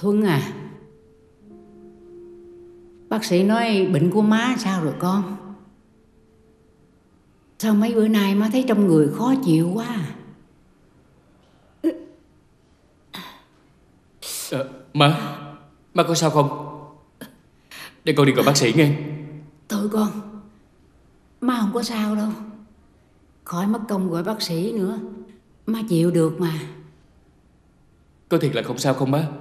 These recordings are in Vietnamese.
Thuận à, bác sĩ nói bệnh của má sao rồi con? Sao mấy bữa nay má thấy trong người khó chịu quá à? Má có sao không? Để con đi gọi bác sĩ nghe. Thôi con, má không có sao đâu. Khỏi mất công gọi bác sĩ nữa, má chịu được mà. Có thiệt là không sao không má?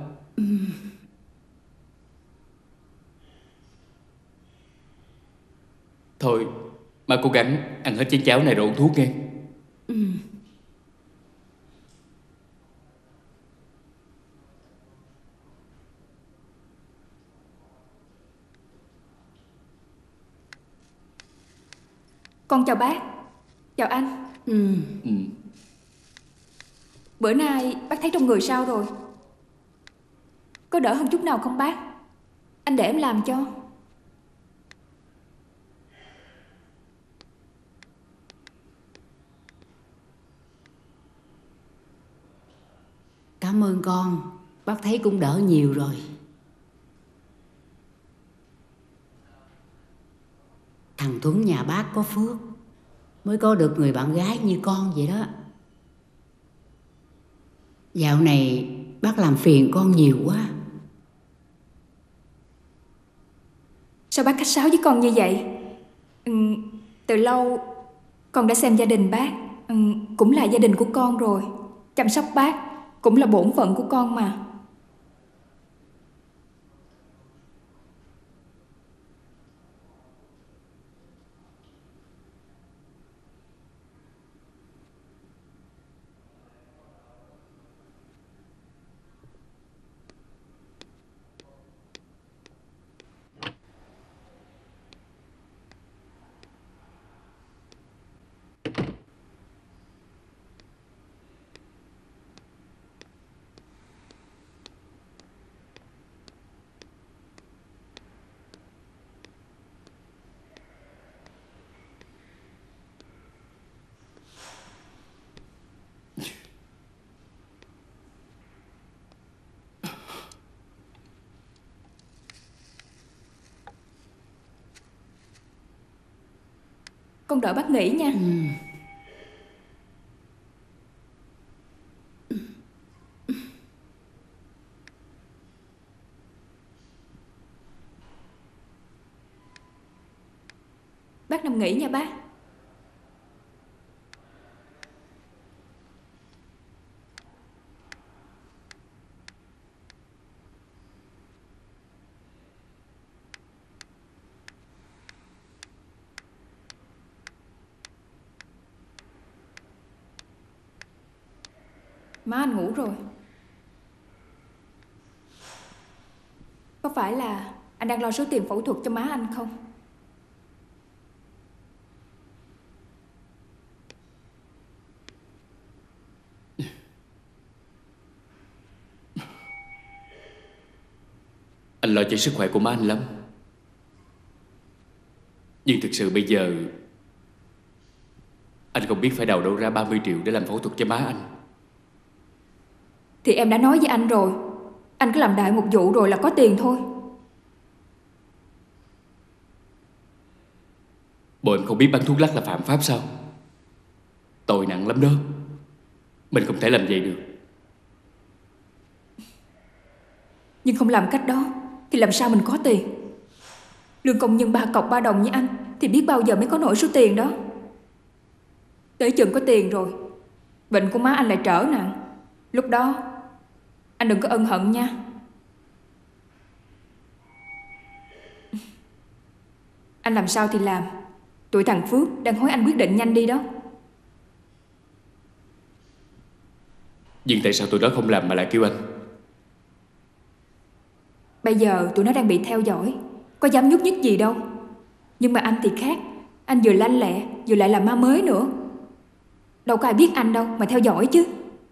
Thôi, má cố gắng ăn hết chén cháo này rồi uống thuốc nghe. Con chào bác. Chào anh. Bữa nay bác thấy trong người sao rồi? Có đỡ hơn chút nào không bác? Anh để em làm cho. Cảm ơn con, bác thấy cũng đỡ nhiều rồi. Thằng Tuấn nhà bác có phước, mới có được người bạn gái như con vậy đó. Dạo này bác làm phiền con nhiều quá. Sao bác khách sáo với con như vậy? Từ lâu con đã xem gia đình bác cũng là gia đình của con rồi. Chăm sóc bác cũng là bổn phận của con mà. Con đợi bác nghỉ nha. Bác nằm nghỉ nha bác. Má anh ngủ rồi. Có phải là anh đang lo số tiền phẫu thuật cho má anh không? Anh lo cho sức khỏe của má anh lắm. Nhưng thực sự bây giờ anh không biết phải đào đâu ra 30 triệu để làm phẫu thuật cho má anh. Thì em đã nói với anh rồi, anh cứ làm đại một vụ rồi là có tiền thôi. Bộ em không biết bán thuốc lắc là phạm pháp sao? Tội nặng lắm đó. Mình không thể làm vậy được. Nhưng không làm cách đó thì làm sao mình có tiền? Lương công nhân 3 cọc 3 đồng như anh thì biết bao giờ mới có nổi số tiền đó. Tới chừng có tiền rồi, bệnh của má anh lại trở nặng. Lúc đó anh đừng có ân hận nha. Anh làm sao thì làm, tụi thằng Phước đang hối anh quyết định nhanh đi đó. Nhưng tại sao tụi nó không làm mà lại kêu anh? Bây giờ tụi nó đang bị theo dõi, có dám nhúc nhích gì đâu. Nhưng mà anh thì khác, anh vừa lanh lẹ vừa lại là ma mới nữa. Đâu có ai biết anh đâu mà theo dõi chứ.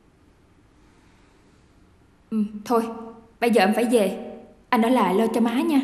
Thôi, bây giờ em phải về. Anh ở lại lo cho má nha.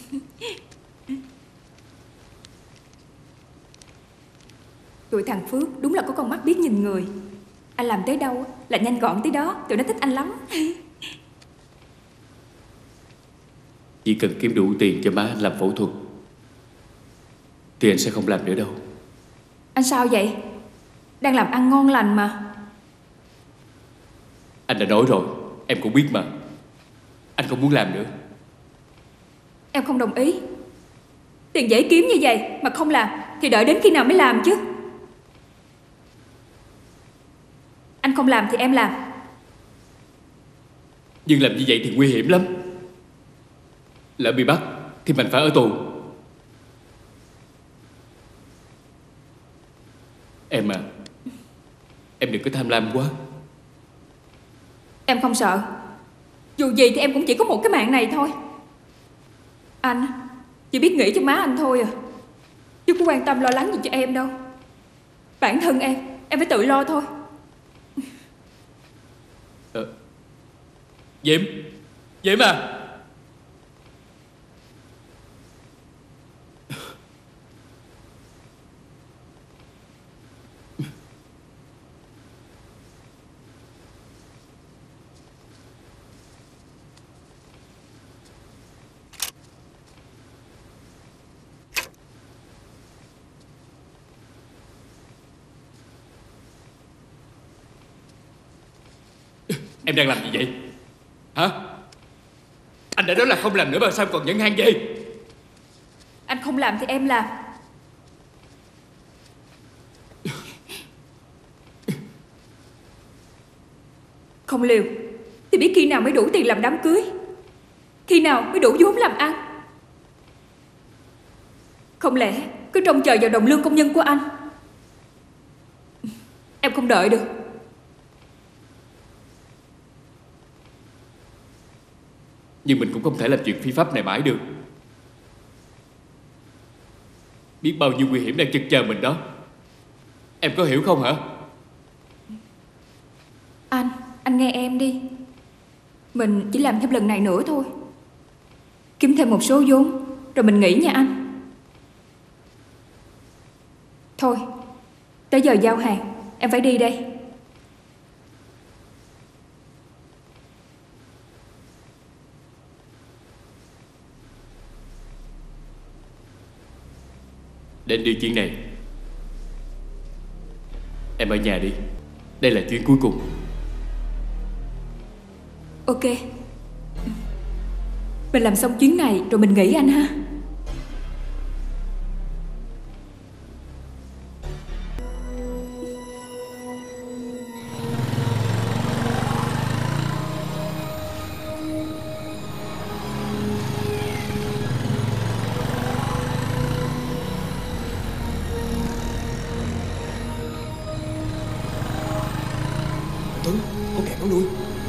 Tụi thằng Phước đúng là có con mắt biết nhìn người. Anh làm tới đâu là nhanh gọn tới đó. Tụi nó thích anh lắm. Chỉ cần kiếm đủ tiền cho má anh làm phẫu thuật thì anh sẽ không làm nữa đâu. Anh sao vậy? Đang làm ăn ngon lành mà. Anh đã nói rồi, em cũng biết mà. Anh không muốn làm nữa. Em không đồng ý. Tiền dễ kiếm như vậy mà không làm thì đợi đến khi nào mới làm chứ? Anh không làm thì em làm. Nhưng làm như vậy thì nguy hiểm lắm. Lỡ bị bắt thì mình phải ở tù. Em à, em đừng có tham lam quá. Em không sợ. Dù gì thì em cũng chỉ có một cái mạng này thôi. Anh chỉ biết nghĩ cho má anh thôi à, chứ có quan tâm lo lắng gì cho em đâu. Bản thân em phải tự lo thôi. Diễm, Diễm à. Em đang làm gì vậy? Hả? Anh đã nói là không làm nữa mà sao còn nhẫn han gì? Anh không làm thì em làm. Không liều thì biết khi nào mới đủ tiền làm đám cưới, khi nào mới đủ vốn làm ăn. Không lẽ cứ trông chờ vào đồng lương công nhân của anh? Em không đợi được. Nhưng mình cũng không thể làm chuyện phi pháp này mãi được. Biết bao nhiêu nguy hiểm đang chực chờ mình đó. Em có hiểu không hả? Anh nghe em đi. Mình chỉ làm thêm lần này nữa thôi, kiếm thêm một số vốn rồi mình nghỉ nha anh. Thôi, tới giờ giao hàng, em phải đi đây. Đến đi chuyến này em ở nhà đi. Đây là chuyến cuối cùng. Ok. Mình làm xong chuyến này rồi mình nghỉ anh ha. Tuấn, có kẹt nó nuôi.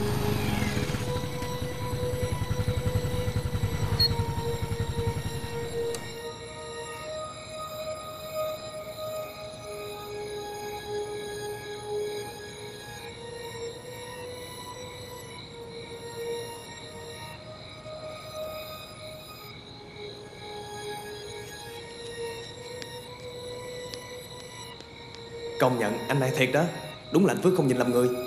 Công nhận anh này thiệt đó. Đúng là anh Phước không nhìn lầm người.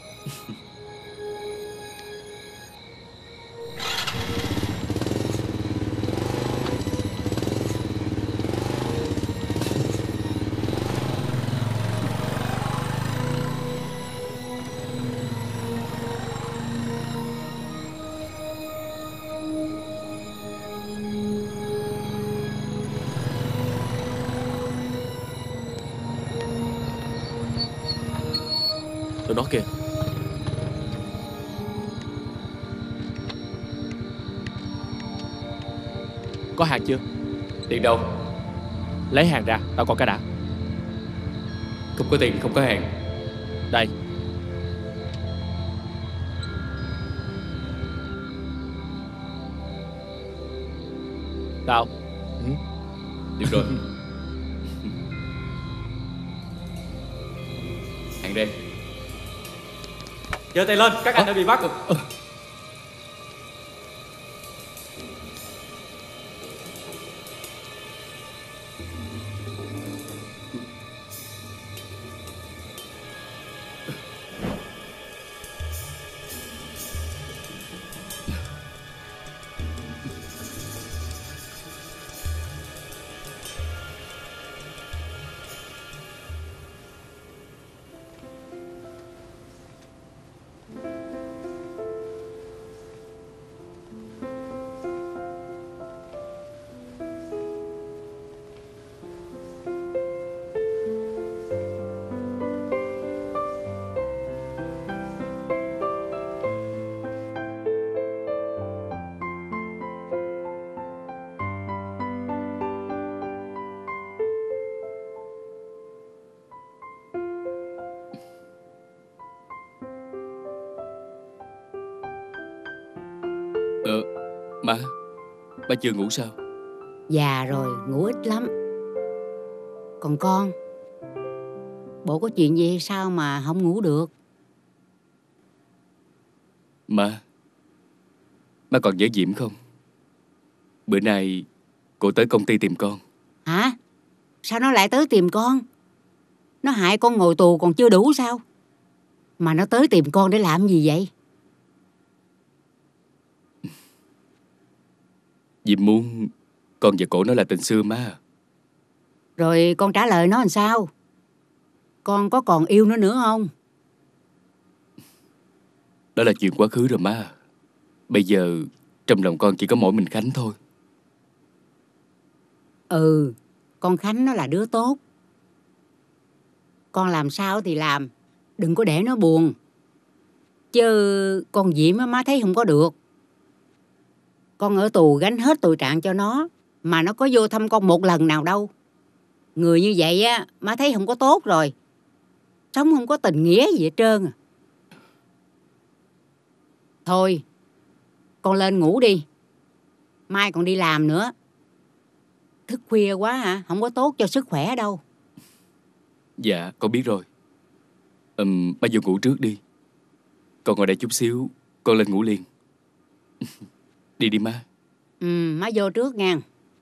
Tụi nó kìa. Có hàng chưa? Tiền đâu? Lấy hàng ra, tao còn cái đã. Không có tiền, không có hàng. Đây. Tao. Được rồi. Hàng đây. Giơ tay lên, các anh đã bị bắt. Má, ba chưa ngủ sao? Già rồi, ngủ ít lắm. Còn con, bộ có chuyện gì hay sao mà không ngủ được? Má còn nhớ Diễm không? Bữa nay cô tới công ty tìm con. Hả? Sao nó lại tới tìm con? Nó hại con ngồi tù còn chưa đủ sao? Mà nó tới tìm con để làm gì vậy? Diễm muốn con và cổ nói là tình xưa má. Rồi con trả lời nó làm sao? Con có còn yêu nó nữa không? Đó là chuyện quá khứ rồi má. Bây giờ trong lòng con chỉ có mỗi mình Khánh thôi. Ừ, con Khánh nó là đứa tốt. Con làm sao thì làm, đừng có để nó buồn. Chứ con Diễm á, má thấy không có được. Con ở tù gánh hết tội trạng cho nó, mà nó có vô thăm con một lần nào đâu. Người như vậy á, má thấy không có tốt rồi. Sống không có tình nghĩa gì hết trơn à. Thôi, con lên ngủ đi. Mai còn đi làm nữa. Thức khuya quá hả, không có tốt cho sức khỏe đâu. Dạ, con biết rồi. Ba vô ngủ trước đi. Con ngồi đây chút xíu, con lên ngủ liền. Đi đi má. Má vô trước nha.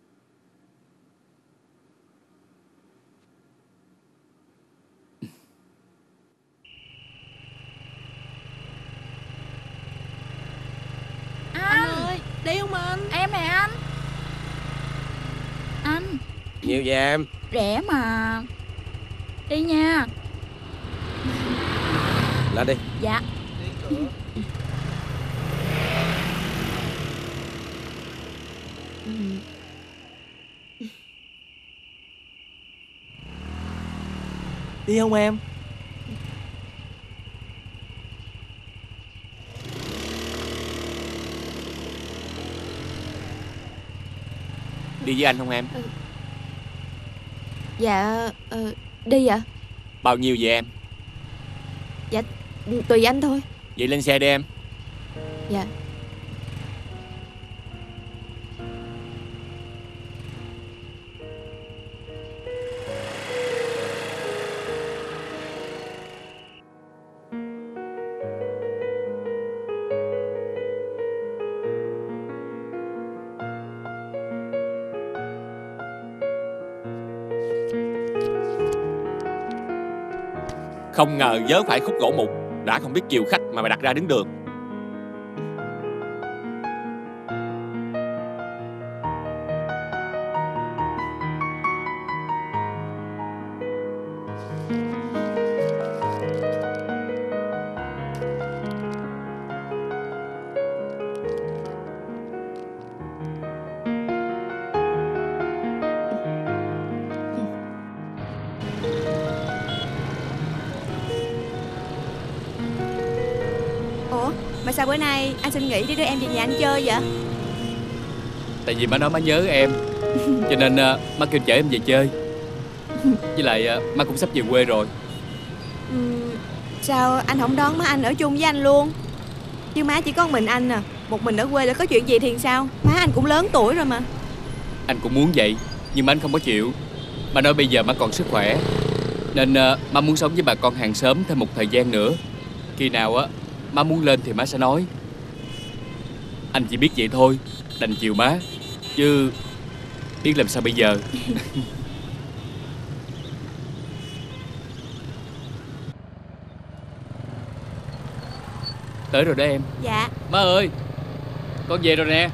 Anh ơi, đi không anh? Em nè anh. Anh, Nhiều vậy em? rẻ mà. Đi nha. Lên đi. Dạ. Đi không em? Đi với anh không em? Dạ, đi ạ. Bao nhiêu vậy em? Dạ, tùy anh thôi. Vậy lên xe đi em. Dạ. Không ngờ vớ phải khúc gỗ mục. Đã không biết chiều khách mà mày đặt ra đứng đường. Ủa, mà sao bữa nay anh xin nghỉ để đưa em về nhà anh chơi vậy? Tại vì má nói má nhớ em, cho nên má kêu chở em về chơi. Với lại má cũng sắp về quê rồi. Sao anh không đón má anh ở chung với anh luôn? Chứ má chỉ có mình anh à. Một mình ở quê là có chuyện gì thì sao? Má anh cũng lớn tuổi rồi mà. Anh cũng muốn vậy, nhưng mà anh không có chịu. Má nói bây giờ má còn sức khỏe, nên má muốn sống với bà con hàng xóm thêm một thời gian nữa. Khi nào á má muốn lên thì má sẽ nói. Anh chỉ biết vậy thôi, đành chiều má, chứ biết làm sao bây giờ. Tới rồi đó em. Dạ. Má ơi, con về rồi nè.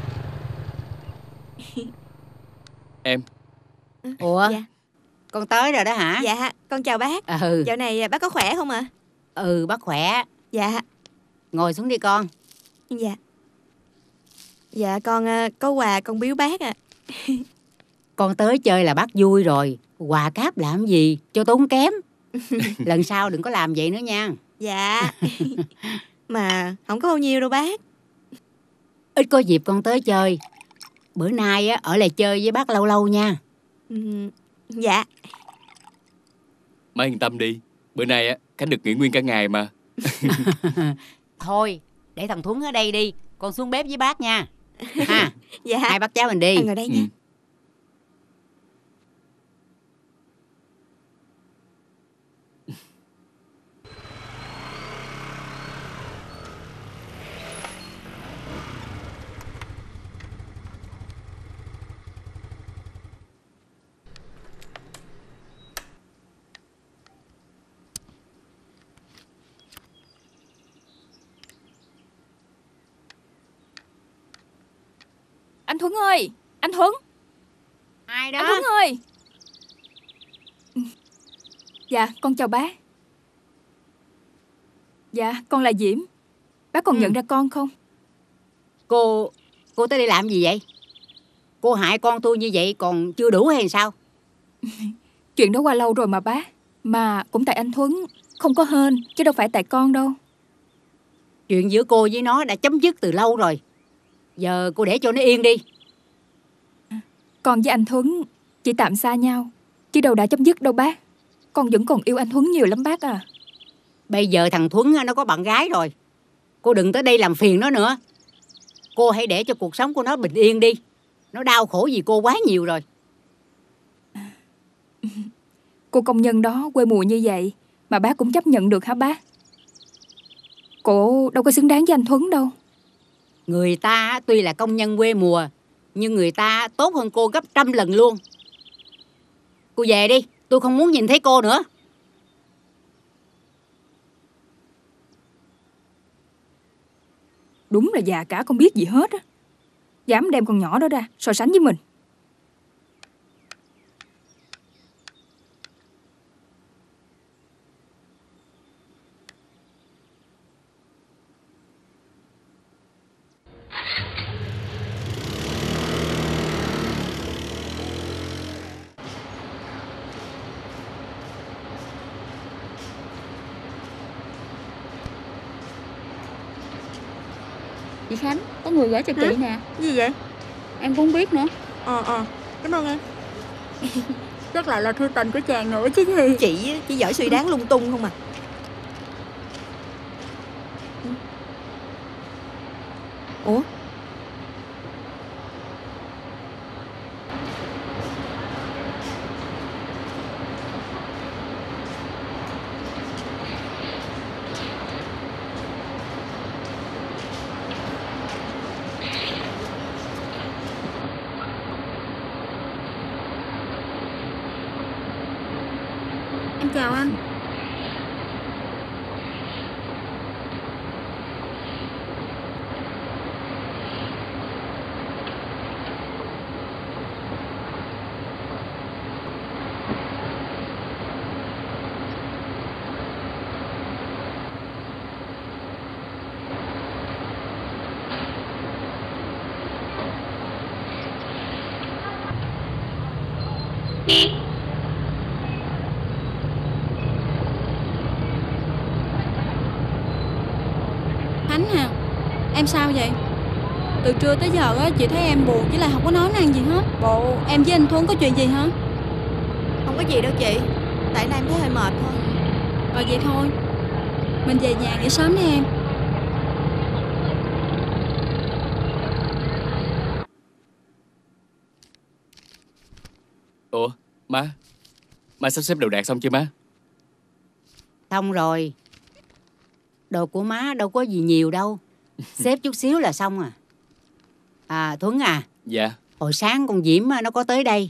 Em. Ủa, Dạ. con tới rồi đó hả? Dạ, con chào bác. Ừ. Dạo này bác có khỏe không ạ? Ừ, bác khỏe. Dạ. Ngồi xuống đi con. Dạ. Dạ con có quà con biếu bác ạ. Con tới chơi là bác vui rồi. Quà cáp làm gì cho tốn kém. Lần sau đừng có làm vậy nữa nha. Dạ. Mà không có bao nhiêu đâu bác. Ít có dịp con tới chơi. Bữa nay á, ở lại chơi với bác lâu lâu nha. Dạ. Má yên tâm đi. Bữa nay á, Khánh được nghỉ nguyên cả ngày mà. Thôi, để thằng Thuấn ở đây đi. Con xuống bếp với bác nha. Ha. Dạ. Hai bác cháu mình đi. Anh ngồi đây nha. Anh Thuấn ơi, anh Thuấn. Ai đó? Anh Thuấn ơi. Dạ, con chào bác. Dạ, con là Diễm. Bác còn nhận ra con không? Cô tới đây làm gì vậy? Cô hại con tôi như vậy còn chưa đủ hay sao? Chuyện đó qua lâu rồi mà bác. Mà cũng tại anh Thuấn. Không có hên, chứ đâu phải tại con đâu. Chuyện giữa cô với nó đã chấm dứt từ lâu rồi. Giờ cô để cho nó yên đi. Con với anh Thuấn chỉ tạm xa nhau, chứ đâu đã chấm dứt đâu bác. Con vẫn còn yêu anh Thuấn nhiều lắm bác à. Bây giờ thằng Thuấn nó có bạn gái rồi. Cô đừng tới đây làm phiền nó nữa. Cô hãy để cho cuộc sống của nó bình yên đi. Nó đau khổ vì cô quá nhiều rồi. Cô công nhân đó quê mùa như vậy mà bác cũng chấp nhận được hả bác? Cô đâu có xứng đáng với anh Thuấn đâu. Người ta tuy là công nhân quê mùa, nhưng người ta tốt hơn cô gấp trăm lần luôn. Cô về đi, tôi không muốn nhìn thấy cô nữa. Đúng là già cả không biết gì hết á. Dám đem con nhỏ đó ra so sánh với mình. Chị Khánh, có người gửi cho chị nè. Gì vậy? Em cũng không biết nữa. Cảm ơn em. Chắc là thư tình của chàng nữa chứ gì. Chị chỉ giỏi suy đoán lung tung không à. Ủa? Em chào anh. Khánh à, em sao vậy? Từ trưa tới giờ á, chị thấy em buồn chứ lại không có nói năng gì hết. Bộ em với anh Thuấn có chuyện gì hả? Không có gì đâu chị. Tại nay em thấy hơi mệt thôi. Vậy thôi, mình về nhà nghỉ sớm đi em. Ủa, má sắp xếp đồ đạc xong chưa má? Xong rồi. Đồ của má đâu có gì nhiều đâu. Xếp chút xíu là xong à. Thuấn à. Dạ. Hồi sáng con Diễm nó có tới đây.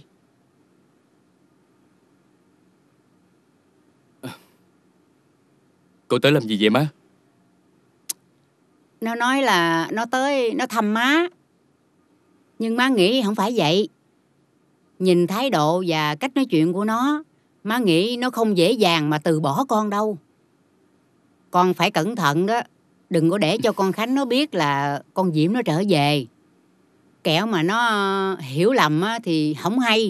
Cô tới làm gì vậy má? Nó nói là nó tới nó thăm má. Nhưng má nghĩ không phải vậy. Nhìn thái độ và cách nói chuyện của nó, má nghĩ nó không dễ dàng mà từ bỏ con đâu. Con phải cẩn thận đó. Đừng có để cho con Khánh nó biết là con Diễm nó trở về. Kẻo mà nó hiểu lầm thì không hay.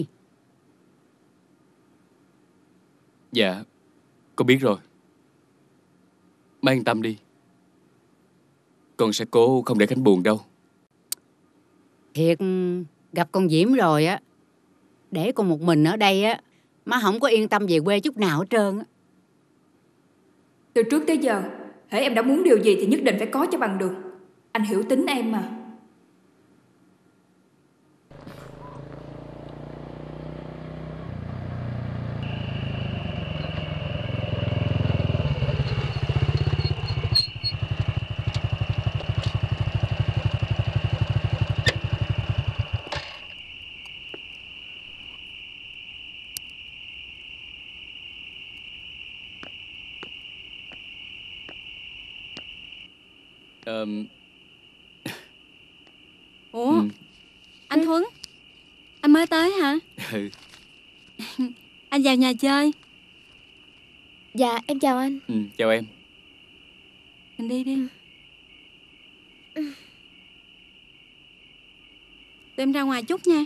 Dạ, con biết rồi. Má yên tâm đi. Con sẽ cố không để Khánh buồn đâu. Thiệt, gặp con Diễm rồi á, để con một mình ở đây á, má không có yên tâm về quê chút nào hết trơn á. Từ trước tới giờ, hễ em đã muốn điều gì thì nhất định phải có cho bằng được. Anh hiểu tính em mà. Ủa, anh Thuấn, anh mới tới hả? Ừ. Anh vào nhà chơi. Dạ em chào anh. Chào em. Mình đi đi. Tụi em ra ngoài chút nha.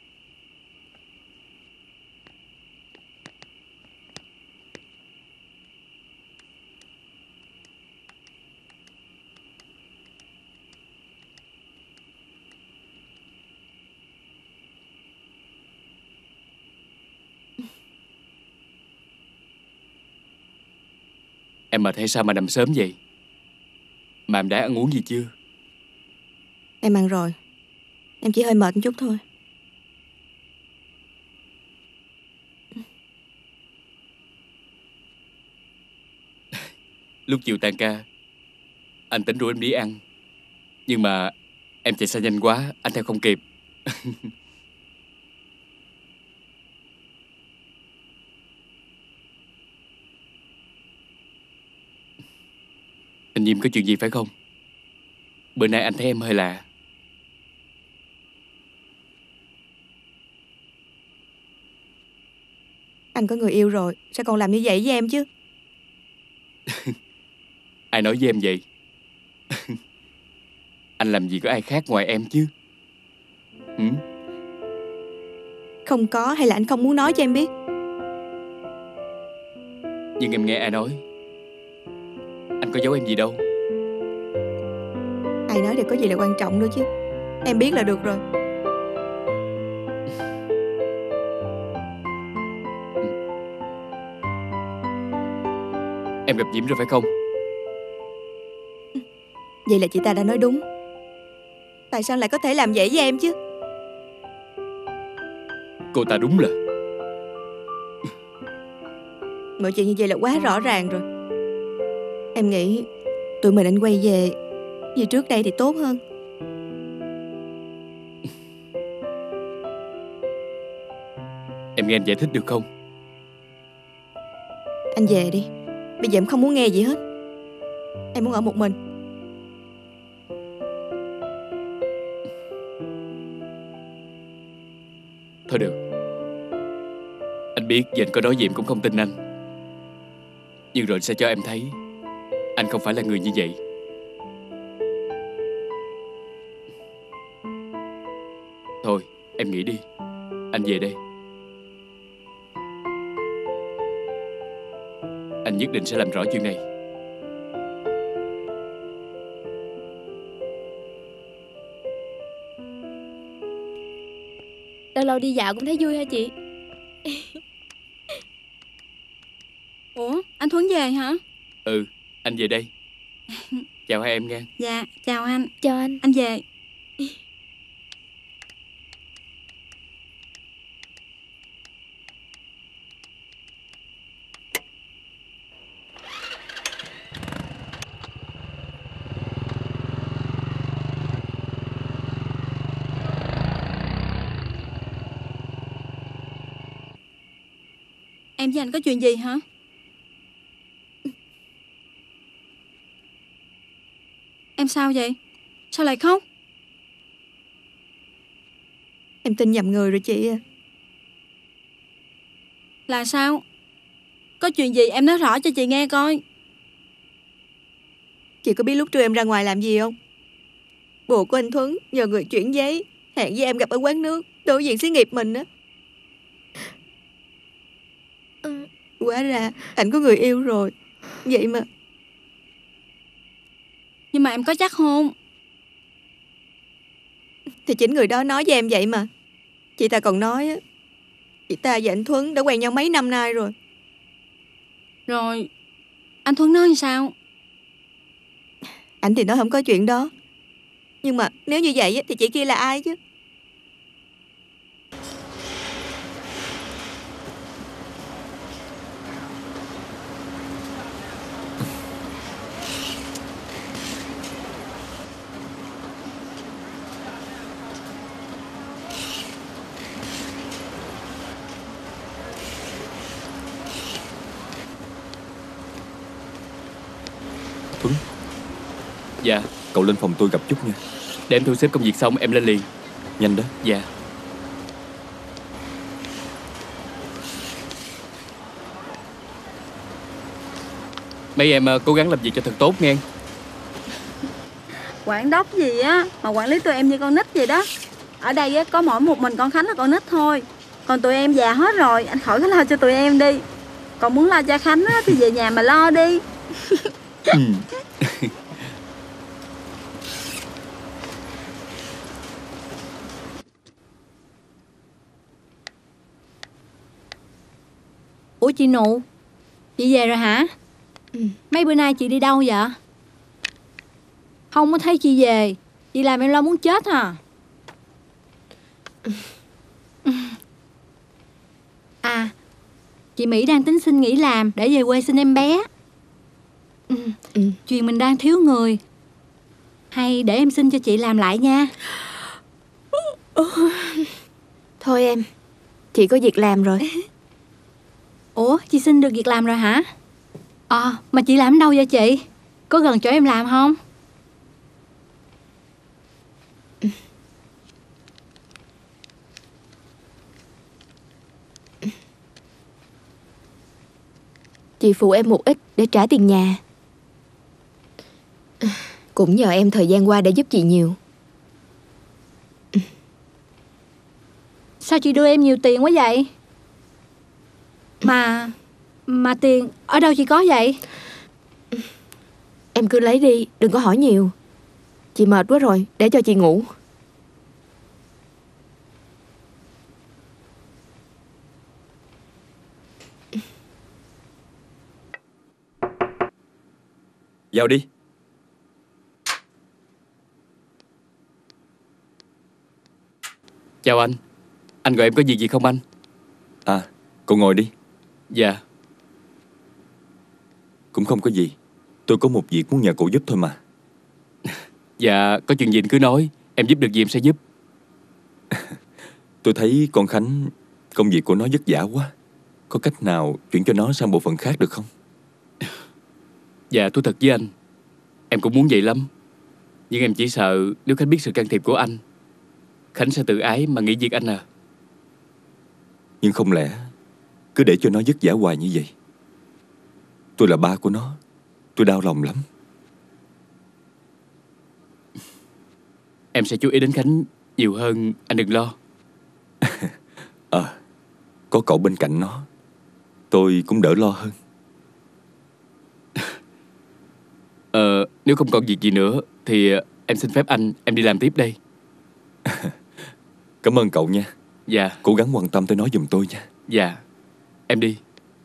Em mệt hay sao mà nằm sớm vậy? Mà em đã ăn uống gì chưa? Em ăn rồi. Em chỉ hơi mệt một chút thôi. Lúc chiều tan ca, anh tính rủ em đi ăn. Nhưng mà em chạy xe nhanh quá, anh theo không kịp. Anh Diêm có chuyện gì phải không? Bữa nay anh thấy em hơi lạ. Anh có người yêu rồi, sao còn làm như vậy với em chứ? Ai nói với em vậy? Anh làm gì có ai khác ngoài em chứ? Không có, hay là anh không muốn nói cho em biết? Nhưng em nghe ai nói. Anh có giấu em gì đâu. Ai nói đều có gì là quan trọng đâu chứ. Em biết là được rồi. Em gặp Diễm rồi phải không? Vậy là chị ta đã nói đúng. Tại sao lại có thể làm vậy với em chứ? Cô ta đúng là Mọi chuyện như vậy là quá rõ ràng rồi. Em nghĩ tụi mình nên quay về như trước đây thì tốt hơn. Em nghe anh giải thích được không? Anh về đi. Bây giờ em không muốn nghe gì hết. Em muốn ở một mình. Thôi được. Anh biết giờ anh có nói gì em cũng không tin anh. Nhưng rồi sẽ cho em thấy anh không phải là người như vậy. Thôi em nghỉ đi. Anh về đây. Anh nhất định sẽ làm rõ chuyện này. Lâu lâu đi dạo cũng thấy vui hả chị? Ủa, anh Thuấn về hả? Ừ, anh về đây. Chào hai em nha. Dạ, chào anh. Chào anh. Anh về. Em với anh có chuyện gì hả? Em Em sao vậy? Sao lại khóc? Em tin nhầm người rồi chị à. Là sao? Có chuyện gì em nói rõ cho chị nghe coi. Chị có biết lúc trưa em ra ngoài làm gì không? Bồ của anh Thuấn nhờ người chuyển giấy, hẹn với em gặp ở quán nước đối diện xí nghiệp mình á. Hóa ra anh có người yêu rồi. Vậy mà. Nhưng mà em có chắc không? Thì chính người đó nói với em vậy mà. Chị ta còn nói á, chị ta và anh Thuấn đã quen nhau mấy năm nay rồi. Rồi anh Thuấn nói sao? Anh thì nói không có chuyện đó. Nhưng mà nếu như vậy á, thì chị kia là ai chứ? Thuấn, Dạ. cậu lên phòng tôi gặp chút nha. Để em thu xếp công việc xong em lên liền. Nhanh đó. Dạ. Mấy em cố gắng làm việc cho thật tốt nghe. Quản đốc gì á mà quản lý tụi em như con nít vậy đó. Ở đây á có mỗi một mình con Khánh là con nít thôi. Còn tụi em già hết rồi, anh khỏi có lo cho tụi em đi. Còn muốn lo cho Khánh á thì về nhà mà lo đi. Ủa chị Nụ, chị về rồi hả? Mấy bữa nay chị đi đâu vậy? Không có thấy chị về. Chị làm em lo muốn chết hả? À, chị Mỹ đang tính xin nghỉ làm để về quê sinh em bé. Chuyện mình đang thiếu người. Hay để em xin cho chị làm lại nha. Thôi em, chị có việc làm rồi. Ủa, chị xin được việc làm rồi hả? Mà chị làm ở đâu vậy chị? Có gần chỗ em làm không? Chị phụ em một ít để trả tiền nhà. Cũng nhờ em thời gian qua đã giúp chị nhiều. Sao chị đưa em nhiều tiền quá vậy? Mà tiền ở đâu chị có vậy? Em cứ lấy đi, đừng có hỏi nhiều. Chị mệt quá rồi, để cho chị ngủ. Vào đi. Chào anh. Anh gọi em có việc gì không anh? À, cậu ngồi đi. Dạ. Cũng không có gì. Tôi có một việc muốn nhờ cậu giúp thôi mà. Dạ, có chuyện gì anh cứ nói. Em giúp được gì em sẽ giúp. Tôi thấy con Khánh công việc của nó vất vả quá. Có cách nào chuyển cho nó sang bộ phận khác được không? Dạ, thú thật với anh, em cũng muốn vậy lắm. Nhưng em chỉ sợ nếu Khánh biết sự can thiệp của anh, Khánh sẽ tự ái mà nghỉ việc anh à. Nhưng không lẽ cứ để cho nó vất vả hoài như vậy? Tôi là ba của nó. Tôi đau lòng lắm. Em sẽ chú ý đến Khánh nhiều hơn, anh đừng lo. Có cậu bên cạnh nó, tôi cũng đỡ lo hơn. Nếu không còn việc gì nữa thì em xin phép anh, em đi làm tiếp đây. Cảm ơn cậu nha. Dạ. Cố gắng quan tâm tới nó giùm tôi nha. Dạ, em đi.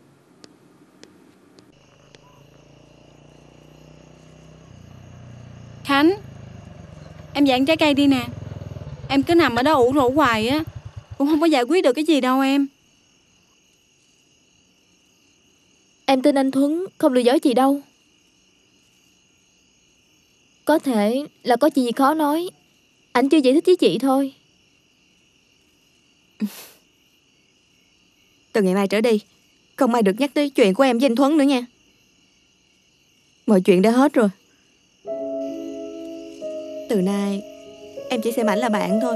Khánh, em dặn trái cây đi nè. Em cứ nằm ở đó ủ rũ hoài á, cũng không có giải quyết được cái gì đâu em. Em tin anh Thuấn không lừa dối chị đâu. Có thể là có chuyện gì khó nói, anh chưa giải thích với chị thôi. Từ ngày mai trở đi, không ai được nhắc tới chuyện của em với anh Thuấn nữa nha. Mọi chuyện đã hết rồi. Từ nay em chỉ xem ảnh là bạn thôi.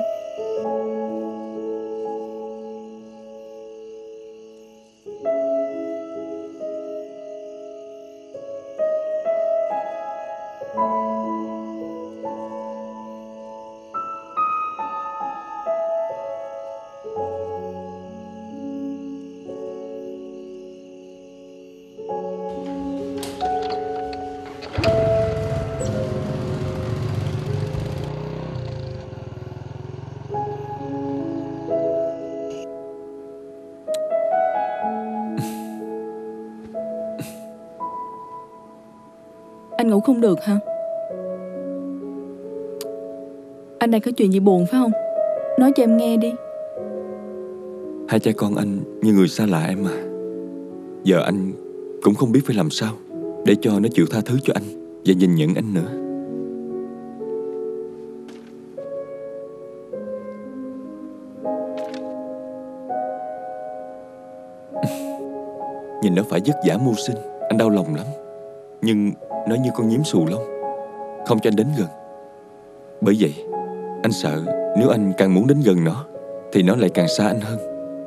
Anh ngủ không được hả? Anh đang có chuyện gì buồn phải không? Nói cho em nghe đi. Hai cha con anh như người xa lạ em mà. Giờ anh cũng không biết phải làm sao để cho nó chịu tha thứ cho anh và nhìn nhận anh nữa. Nhìn nó phải vất vả mưu sinh, anh đau lòng lắm. Nhưng nó như con nhím xù lông, không cho anh đến gần. Bởi vậy anh sợ nếu anh càng muốn đến gần nó thì nó lại càng xa anh hơn.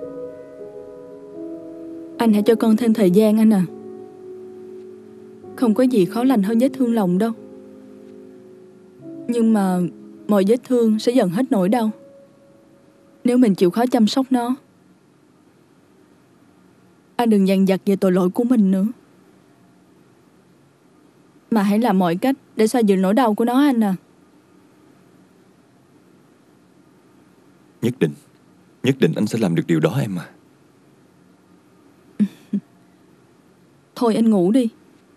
Anh hãy cho con thêm thời gian anh à. Không có gì khó lành hơn vết thương lòng đâu. Nhưng mà mọi vết thương sẽ dần hết nỗi đau nếu mình chịu khó chăm sóc nó. Anh đừng dằn vặt về tội lỗi của mình nữa, mà hãy làm mọi cách để xoa dịu nỗi đau của nó anh à. Nhất định anh sẽ làm được điều đó em à. Thôi anh ngủ đi.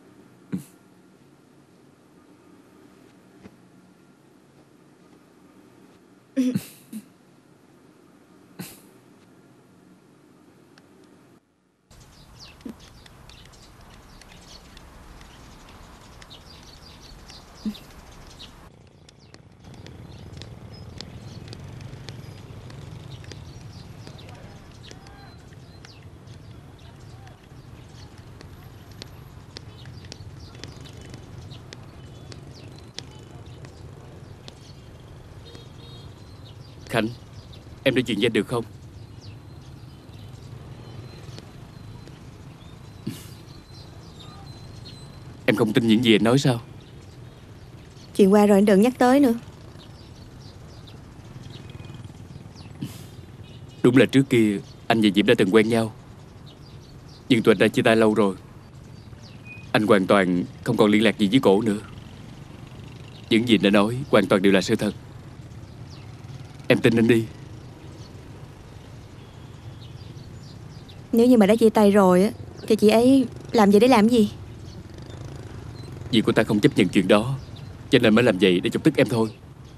Khánh, em nói chuyện với anh được không? Em không tin những gì anh nói sao? Chuyện qua rồi anh đừng nhắc tới nữa. Đúng là trước kia anh và Diễm đã từng quen nhau, nhưng tụi anh đã chia tay lâu rồi. Anh hoàn toàn không còn liên lạc gì với cổ nữa. Những gì anh đã nói hoàn toàn đều là sự thật. Em tin anh đi. Nếu như mà đã chia tay rồi á thì chị ấy làm vậy để làm gì? Vì cô ta không chấp nhận chuyện đó, cho nên mới làm vậy để chọc tức em thôi.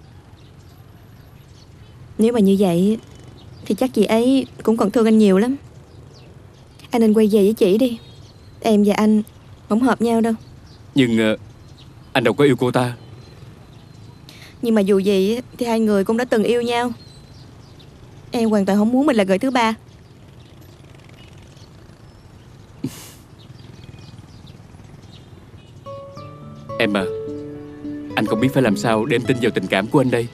Nếu mà như vậy thì chắc chị ấy cũng còn thương anh nhiều lắm. Anh nên quay về với chị đi. Em và anh không hợp nhau đâu. Nhưng anh đâu có yêu cô ta. Nhưng mà dù gì thì hai người cũng đã từng yêu nhau. Em hoàn toàn không muốn mình là người thứ ba. Em à, anh không biết phải làm sao để em tin vào tình cảm của anh đây.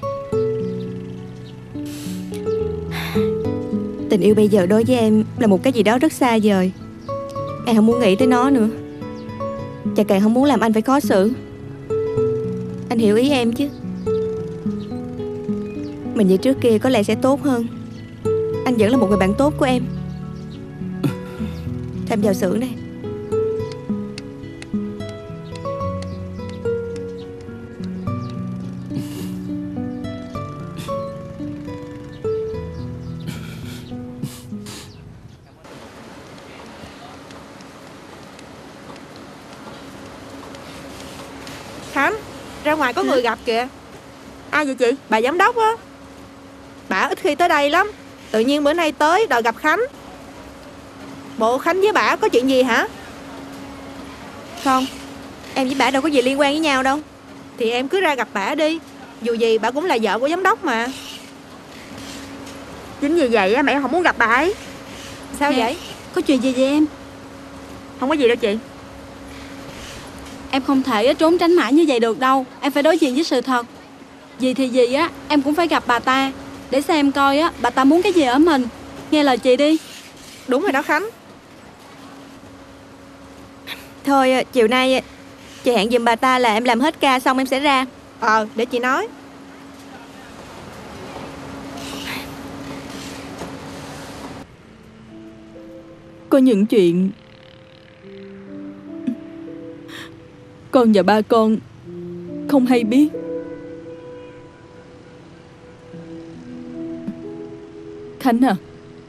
Tình yêu bây giờ đối với em là một cái gì đó rất xa vời. Em không muốn nghĩ tới nó nữa. Và càng không muốn làm anh phải khó xử. Anh hiểu ý em chứ. Mình vậy trước kia có lẽ sẽ tốt hơn. Anh vẫn là một người bạn tốt của em. Thêm vào xưởng đây. Khánh, ra ngoài có người gặp kìa. Ai vậy chị? Bà giám đốc á. Bà ít khi tới đây lắm. Tự nhiên bữa nay tới đòi gặp Khánh. Bộ Khánh với bà có chuyện gì hả? Không, em với bà đâu có gì liên quan với nhau đâu. Thì em cứ ra gặp bà đi. Dù gì bà cũng là vợ của giám đốc mà. Chính vì vậy á, mẹ không muốn gặp bà ấy. Sao vậy? Có chuyện gì vậy em? Không có gì đâu chị. Em không thể trốn tránh mãi như vậy được đâu. Em phải đối diện với sự thật. Gì thì gì á, em cũng phải gặp bà ta để xem coi á bà ta muốn cái gì ở mình. Nghe lời chị đi. Đúng rồi đó Khánh. Thôi chiều nay chị hẹn giùm bà ta là em làm hết ca xong em sẽ ra. Để chị nói. Có những chuyện con và ba con không hay biết. Khánh à,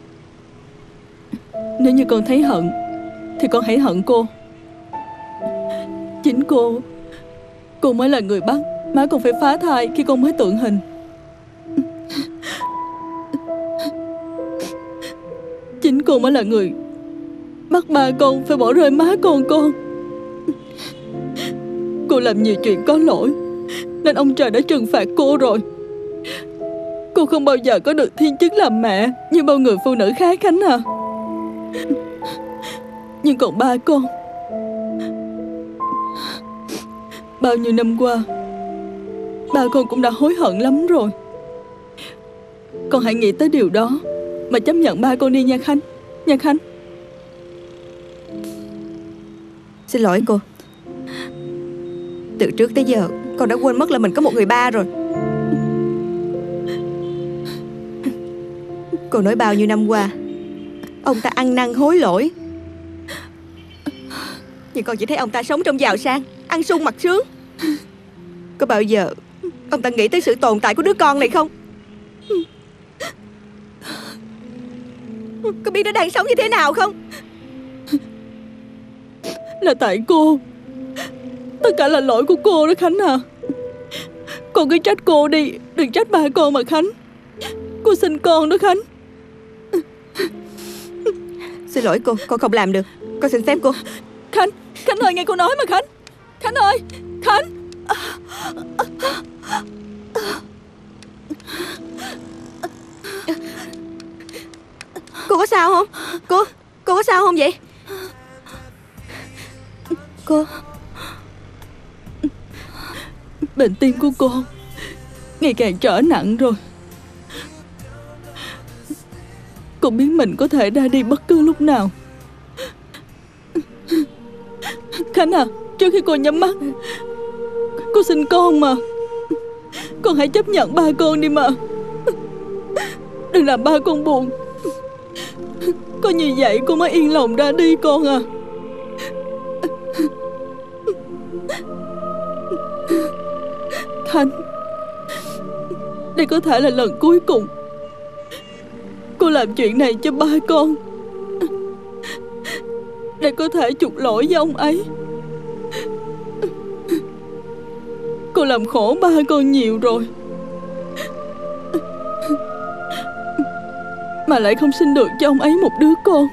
nếu như con thấy hận thì con hãy hận cô. Chính cô mới là người bắt má con phải phá thai khi con mới tượng hình. Chính cô mới là người bắt ba con phải bỏ rơi má con. Cô làm nhiều chuyện có lỗi nên ông trời đã trừng phạt cô rồi. Cô không bao giờ có được thiên chức làm mẹ như bao người phụ nữ khác, Khánh à. Nhưng còn ba con, bao nhiêu năm qua ba con cũng đã hối hận lắm rồi. Con hãy nghĩ tới điều đó mà chấp nhận ba con đi nha Khánh. Nha Khánh. Xin lỗi cô. Từ trước tới giờ con đã quên mất là mình có một người ba rồi. Cô nói bao nhiêu năm qua ông ta ăn năn hối lỗi, nhưng con chỉ thấy ông ta sống trong giàu sang, ăn sung mặc sướng. Có bao giờ ông ta nghĩ tới sự tồn tại của đứa con này không? Có biết nó đang sống như thế nào không? Là tại cô. Tất cả là lỗi của cô đó Khánh à. Con cứ trách cô đi, đừng trách ba con mà Khánh. Cô sinh con đó Khánh. Xin lỗi cô, con không làm được. Con xin phép cô. Khánh ơi, nghe cô nói mà Khánh. Khánh ơi, Khánh. Cô có sao không? Cô có sao không vậy? Cô. Bệnh tim của cô ngày càng trở nặng rồi. Cô biết mình có thể ra đi bất cứ lúc nào. Khánh à, trước khi cô nhắm mắt, cô xin con mà. Con hãy chấp nhận ba con đi mà. Đừng làm ba con buồn. Có như vậy cô mới yên lòng ra đi con à. Khánh, đây có thể là lần cuối cùng cô làm chuyện này cho ba con. Để có thể chuộc lỗi với ông ấy. Cô làm khổ ba con nhiều rồi, mà lại không sinh được cho ông ấy một đứa con.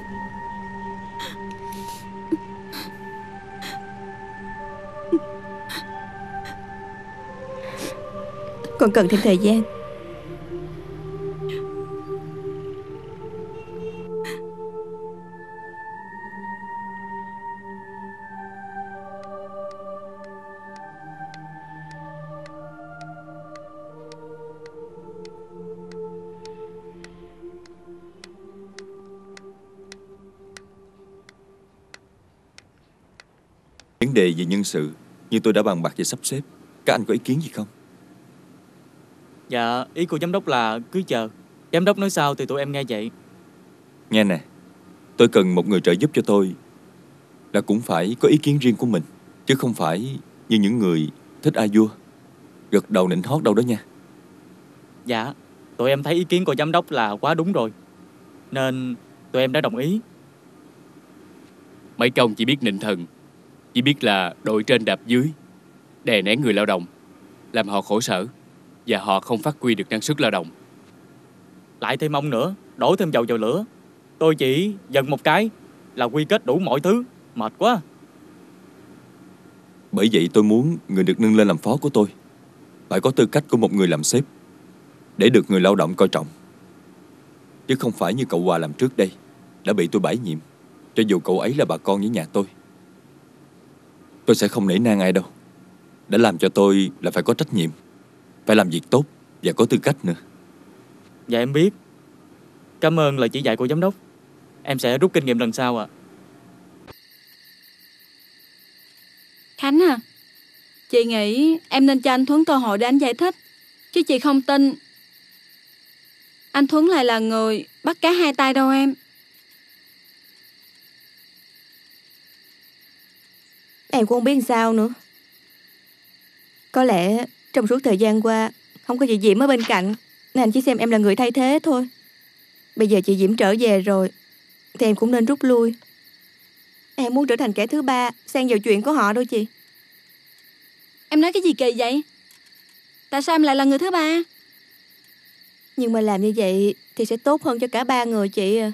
Con cần thêm thời gian. Vấn đề về nhân sự như tôi đã bàn bạc và sắp xếp, các anh có ý kiến gì không? Dạ, ý của giám đốc là cứ chờ. Giám đốc nói sao thì tụi em nghe vậy. Nghe nè, tôi cần một người trợ giúp cho tôi là cũng phải có ý kiến riêng của mình, chứ không phải như những người thích a vua gật đầu nịnh hót đâu đó nha. Dạ, tụi em thấy ý kiến của giám đốc là quá đúng rồi, nên tụi em đã đồng ý. Mấy công chỉ biết nịnh thần, chỉ biết là đội trên đạp dưới, đè nén người lao động, làm họ khổ sở, và họ không phát huy được năng suất lao động. Lại thêm ông nữa, đổ thêm dầu vào lửa. Tôi chỉ giận một cái là quy kết đủ mọi thứ, mệt quá. Bởi vậy tôi muốn người được nâng lên làm phó của tôi phải có tư cách của một người làm sếp, để được người lao động coi trọng, chứ không phải như cậu Hòa làm trước đây, đã bị tôi bãi nhiệm, cho dù cậu ấy là bà con với nhà tôi. Tôi sẽ không nể nang ai đâu. Đã làm cho tôi là phải có trách nhiệm. phải làm việc tốt và có tư cách nữa. Dạ em biết. Cảm ơn lời chỉ dạy của giám đốc. Em sẽ rút kinh nghiệm lần sau ạ. Khánh à, chị nghĩ em nên cho anh Thuấn cơ hội để anh giải thích. Chứ chị không tin anh Thuấn lại là người bắt cá hai tay đâu em. Em cũng không biết làm sao nữa. Có lẽ trong suốt thời gian qua không có chị Diễm ở bên cạnh nên anh chỉ xem em là người thay thế thôi. Bây giờ chị Diễm trở về rồi thì em cũng nên rút lui. Em muốn trở thành kẻ thứ ba xen vào chuyện của họ đâu chị. Em nói cái gì kỳ vậy? Tại sao em lại là người thứ ba? Nhưng mà làm như vậy thì sẽ tốt hơn cho cả ba người chị à.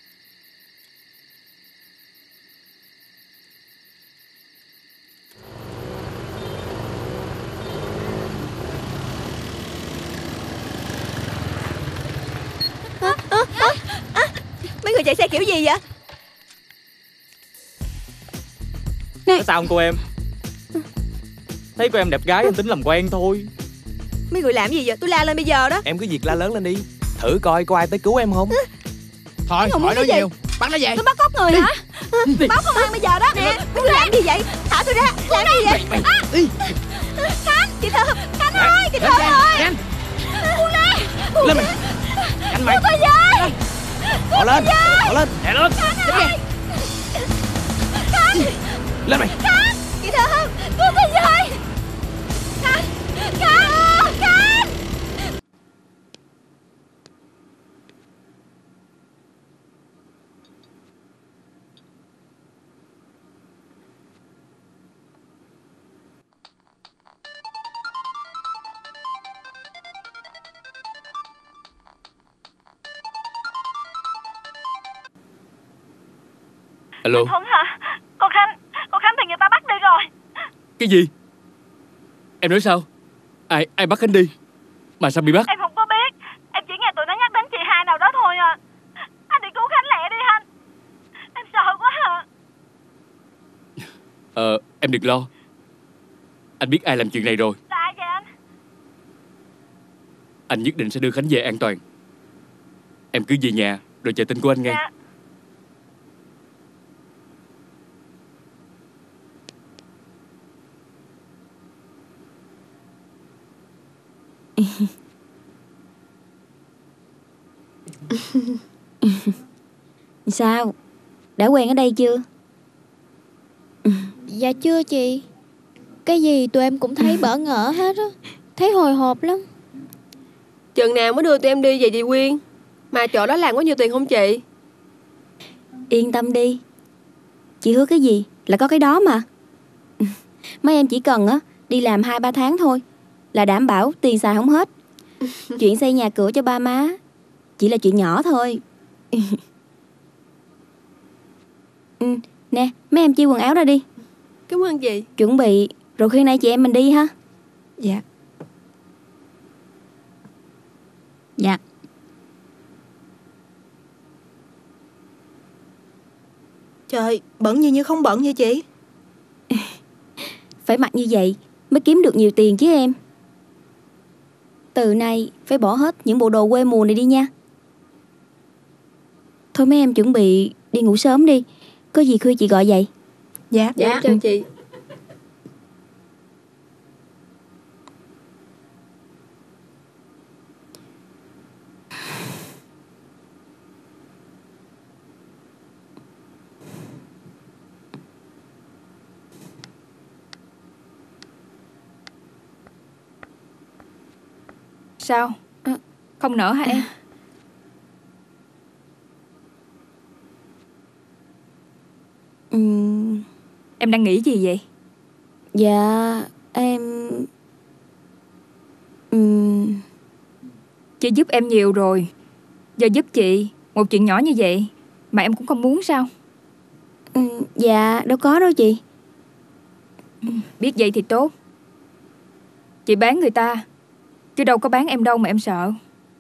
Mấy người chạy xe kiểu gì vậy? Sao không cô em? Thấy cô em đẹp gái em tính làm quen thôi. Mấy người làm gì vậy? Tôi la lên bây giờ đó. Em cứ việc la lớn lên đi. Thử coi có ai tới cứu em không. Thôi hỏi nói nhiều. Bắt nó về. Tôi bắt cóc người hả? Báo công an bây giờ đó. Nè, Mấy người làm gì vậy? Thả tôi ra. Làm gì vậy? Khánh, chị Thơm. Khánh ơi, chị Thơm ơi. Buông ra. Lên mày. Anh mày. Tôi với. Bỏ lên. Bỏ lên. Đè lên. Khánh. Lên mày. Khánh. Chị Thơm. Buông tôi với. Khánh. Khánh. Khánh. Alo. Thuấn hả? Con Khánh bị người ta bắt đi rồi. Cái gì? Em nói sao? Ai bắt Khánh đi? Mà sao bị bắt? Em không có biết. Em chỉ nghe tụi nó nhắc đến chị hai nào đó thôi à. Anh đi cứu Khánh lẹ đi anh. Em sợ quá à. Em đừng lo. Anh biết ai làm chuyện này rồi. Là ai vậy anh? Anh nhất định sẽ đưa Khánh về an toàn. Em cứ về nhà rồi chờ tin của anh nghe. Dạ. Sao? Đã quen ở đây chưa? Dạ chưa chị. Cái gì tụi em cũng thấy bỡ ngỡ hết á. Thấy hồi hộp lắm. Chừng nào mới đưa tụi em đi về chị Quyên? Mà chỗ đó làm có nhiều tiền không chị? Yên tâm đi. Chị hứa cái gì là có cái đó mà. Mấy em chỉ cần á đi làm 2-3 tháng thôi là đảm bảo tiền xài không hết. Chuyện xây nhà cửa cho ba má chỉ là chuyện nhỏ thôi. Nè, mấy em chia quần áo ra đi. Cảm ơn chị. Chuẩn bị rồi khi nay chị em mình đi ha. Dạ. Dạ. Trời, bận như không bận vậy chị? Phải mặc như vậy mới kiếm được nhiều tiền chứ em. Từ nay phải bỏ hết những bộ đồ quê mùa này đi nha. Thôi mấy em chuẩn bị đi ngủ sớm đi. Có gì khuya chị gọi vậy. Dạ, dạ. Chào chị. Sao? Không nở hả em? Em đang nghĩ gì vậy? Dạ em Chị giúp em nhiều rồi. Giờ giúp chị một chuyện nhỏ như vậy mà em cũng không muốn sao? Dạ đâu có đâu chị. Biết vậy thì tốt. Chị bán người ta chứ đâu có bán em đâu mà em sợ.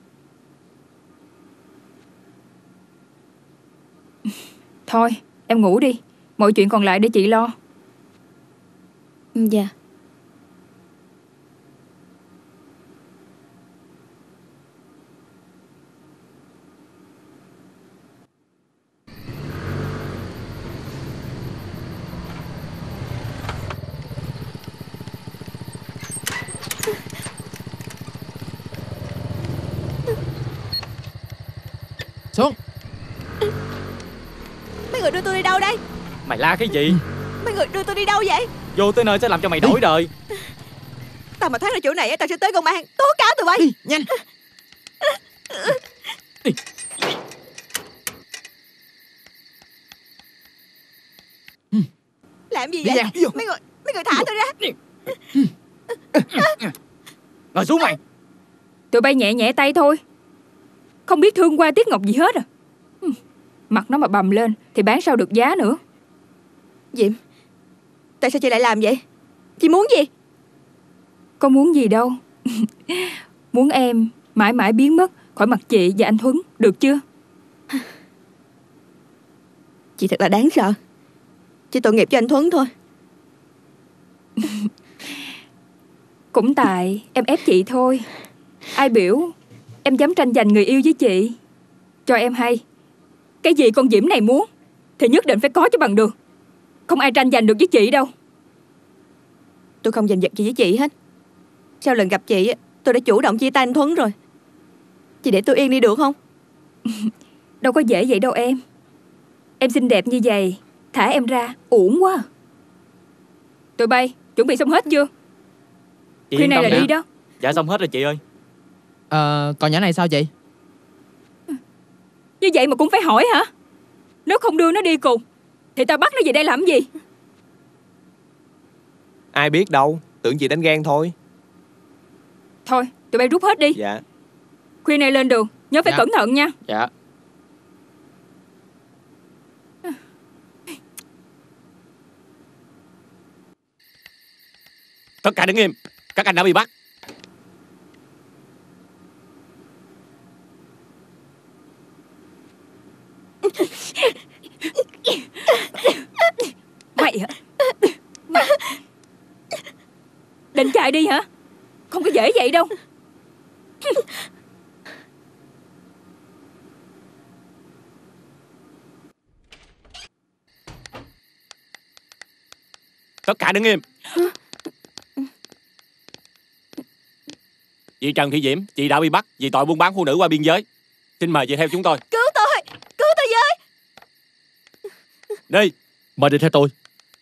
Thôi em ngủ đi. Mọi chuyện còn lại để chị lo. Dạ. Xuống. Mấy người đưa tôi đi đâu đây? Mày la cái gì? Mấy người đưa tôi đi đâu vậy? Vô tới nơi sẽ làm cho mày đổi đời. Tao mà thoát ra chỗ này tao sẽ tới công an tố cáo tụi bay. Đi, nhanh. Làm gì vậy? Mấy người thả tôi ra. Ngồi xuống mày. Tụi bay nhẹ nhẹ tay thôi, không biết thương qua tiếc ngọc gì hết à. Mặt nó mà bầm lên thì bán sao được giá nữa. Diệm, tại sao chị lại làm vậy? Chị muốn gì? Có muốn gì đâu. Muốn em mãi mãi biến mất khỏi mặt chị và anh Thuấn, được chưa? Chị thật là đáng sợ. Chị tội nghiệp cho anh Thuấn thôi. Cũng tại em ép chị thôi. Ai biểu em dám tranh giành người yêu với chị. Cho em hay, cái gì con Diễm này muốn thì nhất định phải có cho bằng được. Không ai tranh giành được với chị đâu. Tôi không giành giật gì với chị hết. Sau lần gặp chị tôi đã chủ động chia tay anh Thuấn rồi. Chị để tôi yên đi được không? Đâu có dễ vậy đâu em. Em xinh đẹp như vậy, thả em ra uổng quá. Tụi bay chuẩn bị xong hết chưa? Chị Khuya này là đi đó. Dạ xong hết rồi chị ơi. Còn nhỏ này sao chị? Như vậy mà cũng phải hỏi hả? Nếu không đưa nó đi cùng thì tao bắt nó về đây làm gì? Ai biết đâu, tưởng chị đánh ghen thôi. Thôi tụi bay rút hết đi. Dạ. Khuya này lên đường nhớ phải cẩn thận nha. Dạ. Tất cả đứng im, các anh đã bị bắt. Mày hả? Mày định chạy đi hả? Không có dễ vậy đâu. Tất cả đứng im. Chị Trần Thị Diễm, chị đã bị bắt vì tội buôn bán phụ nữ qua biên giới. Xin mời chị theo chúng tôi. Cứu tôi! Cứu tôi với! Đi. Mời đi theo tôi.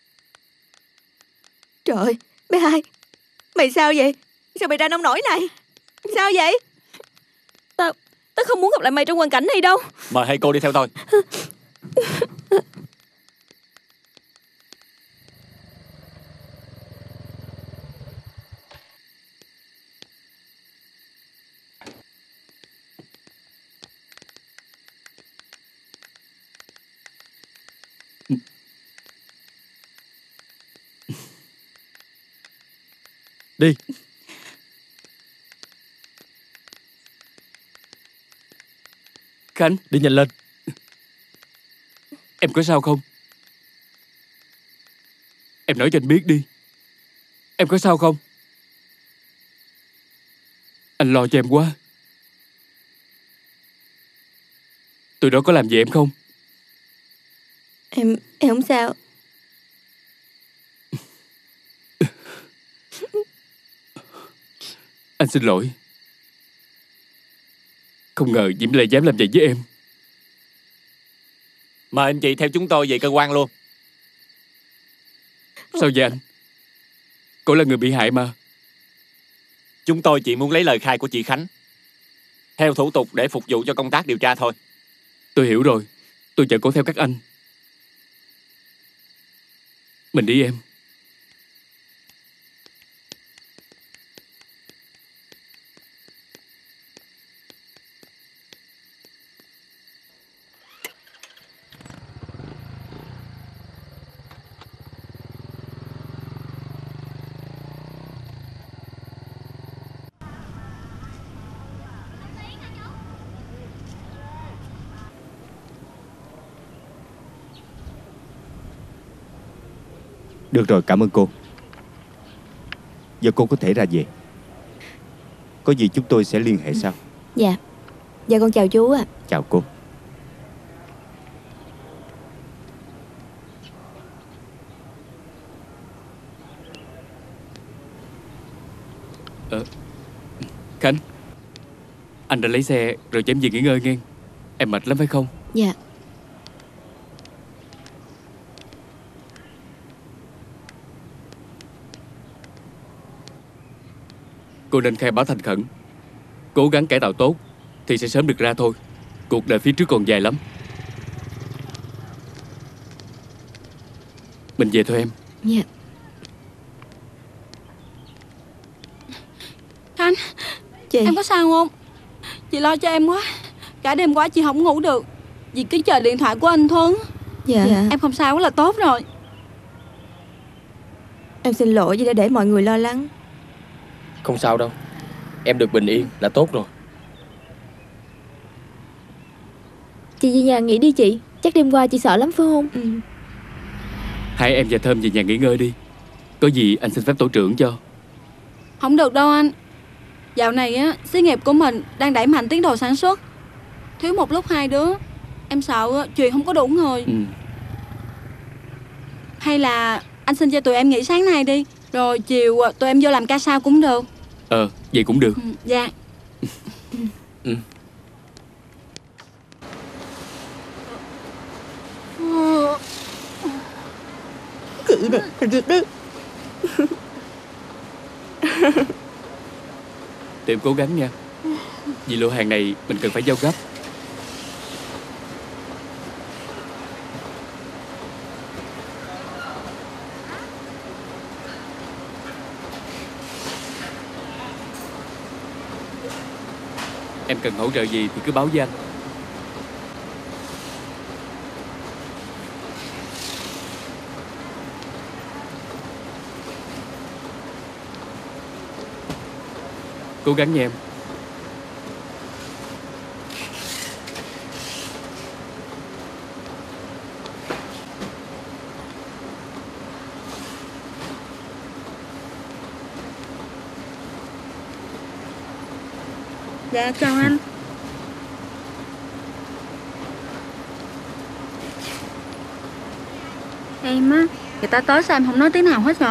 Trời ơi, bé hai, mày sao vậy? Sao mày ra nông nổi này? Sao vậy? Tao không muốn gặp lại mày trong hoàn cảnh này đâu. Mời hai cô đi theo tôi. Đi. Khánh, đi nhanh lên. Em có sao không? Em nói cho anh biết đi. Em có sao không? Anh lo cho em quá. Tụi đó có làm gì em không? Em không sao. Anh xin lỗi. Không ngờ Diễm lại dám làm vậy với em. Mời anh chị theo chúng tôi về cơ quan luôn. Sao vậy anh? Cô là người bị hại mà. Chúng tôi chỉ muốn lấy lời khai của chị Khánh theo thủ tục để phục vụ cho công tác điều tra thôi. Tôi hiểu rồi. Tôi chờ cô theo các anh. Mình đi em. Được rồi, cảm ơn cô. Giờ cô có thể ra về. Có gì chúng tôi sẽ liên hệ sau. Dạ. Dạ con chào chú ạ. Chào cô. Khánh, anh đã lấy xe rồi cho em về nghỉ ngơi nghe. Em mệt lắm phải không? Dạ. Cô nên khai báo thành khẩn, cố gắng cải tạo tốt thì sẽ sớm được ra thôi. Cuộc đời phía trước còn dài lắm. Mình về thôi em. Dạ. Khanh, chị, em có sao không? Chị lo cho em quá. Cả đêm qua chị không ngủ được vì cứ chờ điện thoại của anh Thuấn. Dạ. Em không sao là tốt rồi. Em xin lỗi vì đã để mọi người lo lắng. Không sao đâu. Em được bình yên là tốt rồi. Chị về nhà nghỉ đi chị. Chắc đêm qua chị sợ lắm phải không? Hai em và Thơm về nhà nghỉ ngơi đi. Có gì anh xin phép tổ trưởng cho. Không được đâu anh. Dạo này á, xí nghiệp của mình đang đẩy mạnh tiến độ sản xuất. Thiếu một lúc hai đứa. Em sợ chuyện không có đủ người. Hay là anh xin cho tụi em nghỉ sáng nay đi, rồi chiều tụi em vô làm ca sau cũng được. Vậy cũng được. Dạ. Chị nè, làm việc đi. Tụi em cố gắng nha. Vì lô hàng này mình cần phải giao gấp. Em cần hỗ trợ gì thì cứ báo với anh. Cố gắng nha em. Dạ chào anh. Em á, người ta tới sao em không nói tiếng nào hết rồi?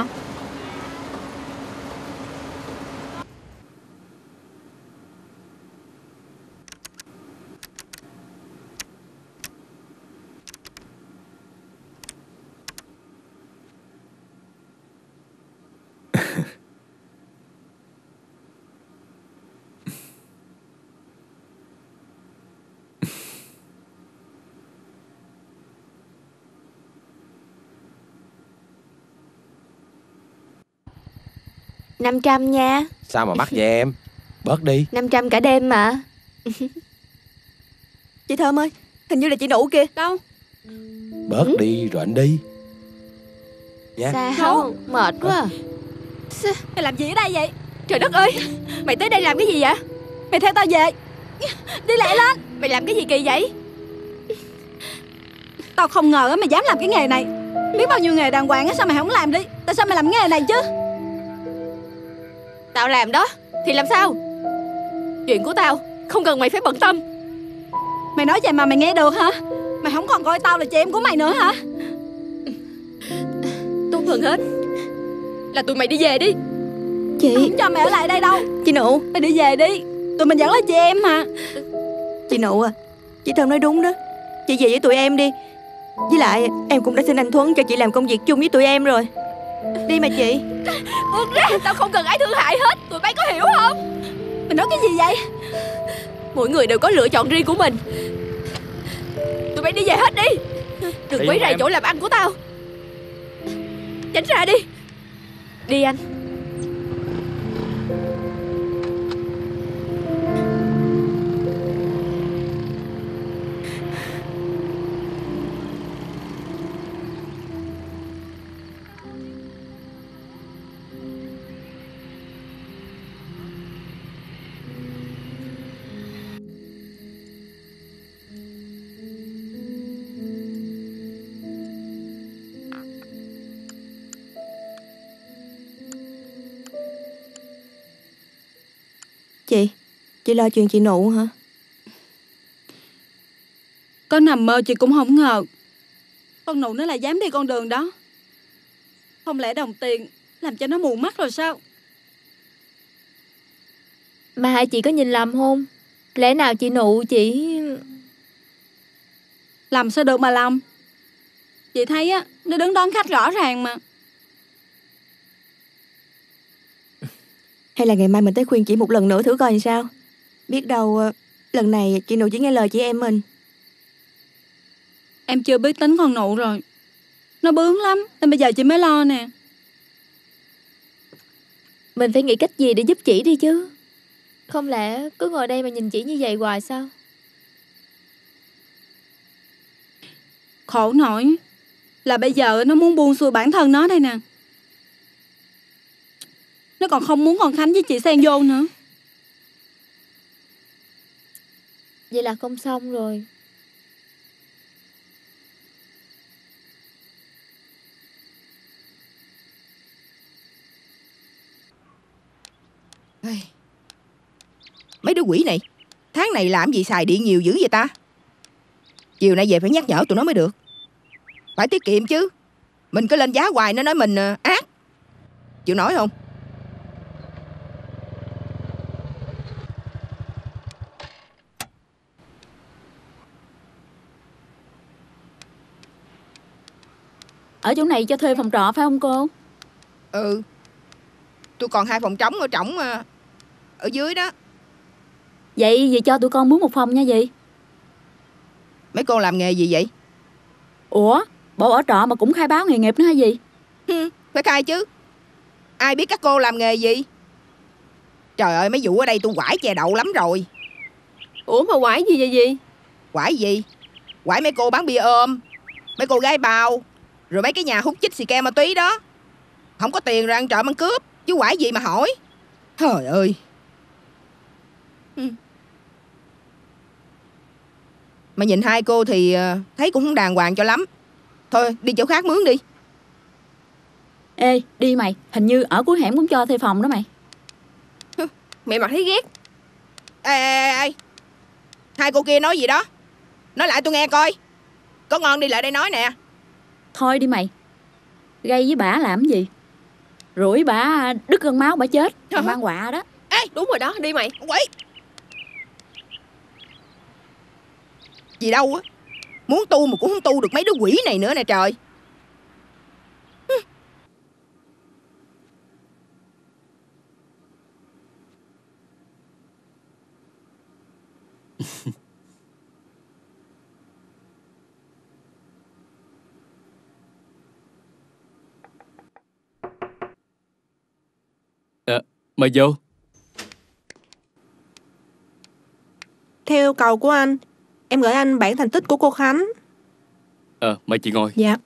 $500 nha. Sao mà mắc vậy em? Bớt đi. 500 cả đêm mà. Chị Thơm ơi, hình như là chị Nụ kìa. Đâu? Bớt đi rồi anh đi nha. Sao? Mệt quá à. Mày làm gì ở đây vậy? Trời đất ơi, mày tới đây làm cái gì vậy? Mày theo tao về. Đi lẹ lên. Mày làm cái gì kỳ vậy? Tao không ngờ mày dám làm cái nghề này. Biết bao nhiêu nghề đàng hoàng á, sao mày không làm đi? Tại sao mày làm nghề này chứ? Tao làm đó thì làm sao? Chuyện của tao không cần mày phải bận tâm. Mày nói vậy mà mày nghe được hả? Mày không còn coi tao là chị em của mày nữa hả? Tốt hơn hết là tụi mày đi về đi. Chị không cho mày ở lại đây đâu. Chị Nụ, mày đi về đi. Tụi mình vẫn là chị em mà. Chị Nụ à, chị Thơm nói đúng đó. Chị về với tụi em đi. Với lại em cũng đã xin anh Thuấn cho chị làm công việc chung với tụi em rồi. Đi mà chị. Buông ra, tao không cần ai thương hại hết. Tụi bay có hiểu không? Mày nói cái gì vậy? Mỗi người đều có lựa chọn riêng của mình. Tụi bay đi về hết đi. Đừng quấy rầy chỗ làm ăn của tao. Tránh ra đi. Đi anh. Chị lo chuyện chị Nụ hả? Có nằm mơ chị cũng không ngờ con Nụ nó lại dám đi con đường đó. Không lẽ đồng tiền làm cho nó mù mắt rồi sao? Mà hai chị có nhìn lầm không? Lẽ nào chị Nụ chỉ... Làm sao được mà làm. Chị thấy á, nó đứng đón khách rõ ràng mà. Hay là ngày mai mình tới khuyên chị một lần nữa thử coi làm sao. Biết đâu lần này chị Nụ chỉ nghe lời chị em mình. Em chưa biết tính con Nụ rồi. Nó bướng lắm, nên bây giờ chị mới lo nè. Mình phải nghĩ cách gì để giúp chị đi chứ. Không lẽ cứ ngồi đây mà nhìn chị như vậy hoài sao? Khổ nổi là bây giờ nó muốn buông xuôi bản thân nó đây nè. Nó còn không muốn con Khánh với chị xen vô nữa. Vậy là không xong rồi. Mấy đứa quỷ này, tháng này làm gì xài điện nhiều dữ vậy ta? Chiều nay về phải nhắc nhở tụi nó mới được. Phải tiết kiệm chứ. Mình cứ lên giá hoài nó nói mình ác. Chịu nổi không? Ở chỗ này cho thuê phòng trọ phải không cô? Ừ. Tôi còn 2 phòng trống ở trỏng ở dưới đó. Vậy dì cho tụi con mướn một phòng nha dì. Mấy cô làm nghề gì vậy? Ủa, bộ ở trọ mà cũng khai báo nghề nghiệp nữa hả dì? Phải khai chứ. Ai biết các cô làm nghề gì? Trời ơi, mấy vụ ở đây tôi quải chè đậu lắm rồi. Ủa mà quải gì vậy dì? Quải gì? Quải mấy cô bán bia ôm, mấy cô gái bao, rồi mấy cái nhà hút chích xì ke ma túy đó. Không có tiền rồi ăn trộm ăn cướp, chứ quải gì mà hỏi. Trời ơi. Mà nhìn hai cô thì thấy cũng không đàng hoàng cho lắm. Thôi đi chỗ khác mướn đi. Ê, đi mày, hình như ở cuối hẻm cũng cho thuê phòng đó mày. Mẹ mặt thấy ghét. Ê, hai cô kia nói gì đó? Nói lại tôi nghe coi. Có ngon đi lại đây nói nè. Thôi đi mày, gây với bả làm gì? Rủi bả đứt cơn máu bả chết, mang họa đó. Ê, đúng rồi đó, đi mày. Quỷ gì đâu á. Muốn tu mà cũng không tu được mấy đứa quỷ này nữa nè trời. Mời vô. Theo yêu cầu của anh, em gửi anh bản thành tích của cô Khánh. Mời chị ngồi. Dạ.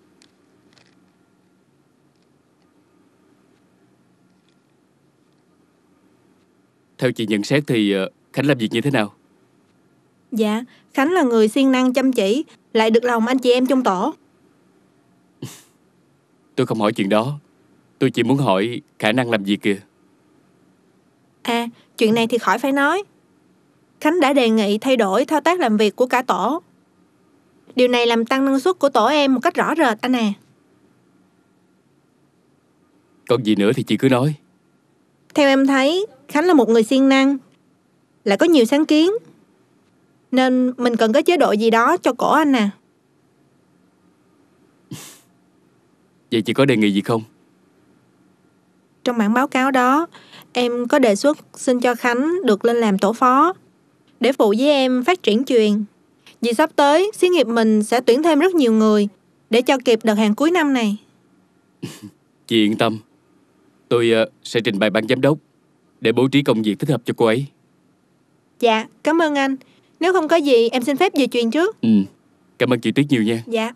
Theo chị nhận xét thì Khánh làm việc như thế nào? Dạ, Khánh là người siêng năng chăm chỉ, lại được lòng anh chị em trong tổ. Tôi không hỏi chuyện đó. Tôi chỉ muốn hỏi khả năng làm việc kìa. À, chuyện này thì khỏi phải nói. Khánh đã đề nghị thay đổi thao tác làm việc của cả tổ. Điều này làm tăng năng suất của tổ em một cách rõ rệt anh à. Còn gì nữa thì chị cứ nói. Theo em thấy, Khánh là một người siêng năng, lại có nhiều sáng kiến, nên mình cần có chế độ gì đó cho cổ anh à. Vậy chị có đề nghị gì không? Trong bản báo cáo đó, em có đề xuất xin cho Khánh được lên làm tổ phó, để phụ với em phát triển chuyền. Vì sắp tới, xí nghiệp mình sẽ tuyển thêm rất nhiều người, để cho kịp đợt hàng cuối năm này. Chị yên tâm. Tôi sẽ trình bày ban giám đốc để bố trí công việc thích hợp cho cô ấy. Dạ, cảm ơn anh. Nếu không có gì, em xin phép về chuyền trước. Cảm ơn chị Tuyết nhiều nha. Dạ.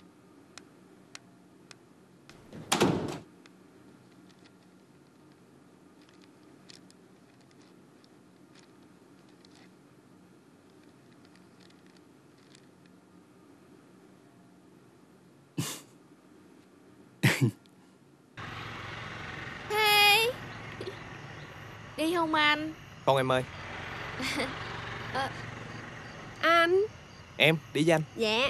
Hey. Đi không anh? Không em ơi. Anh. Em, đi với anh. Dạ.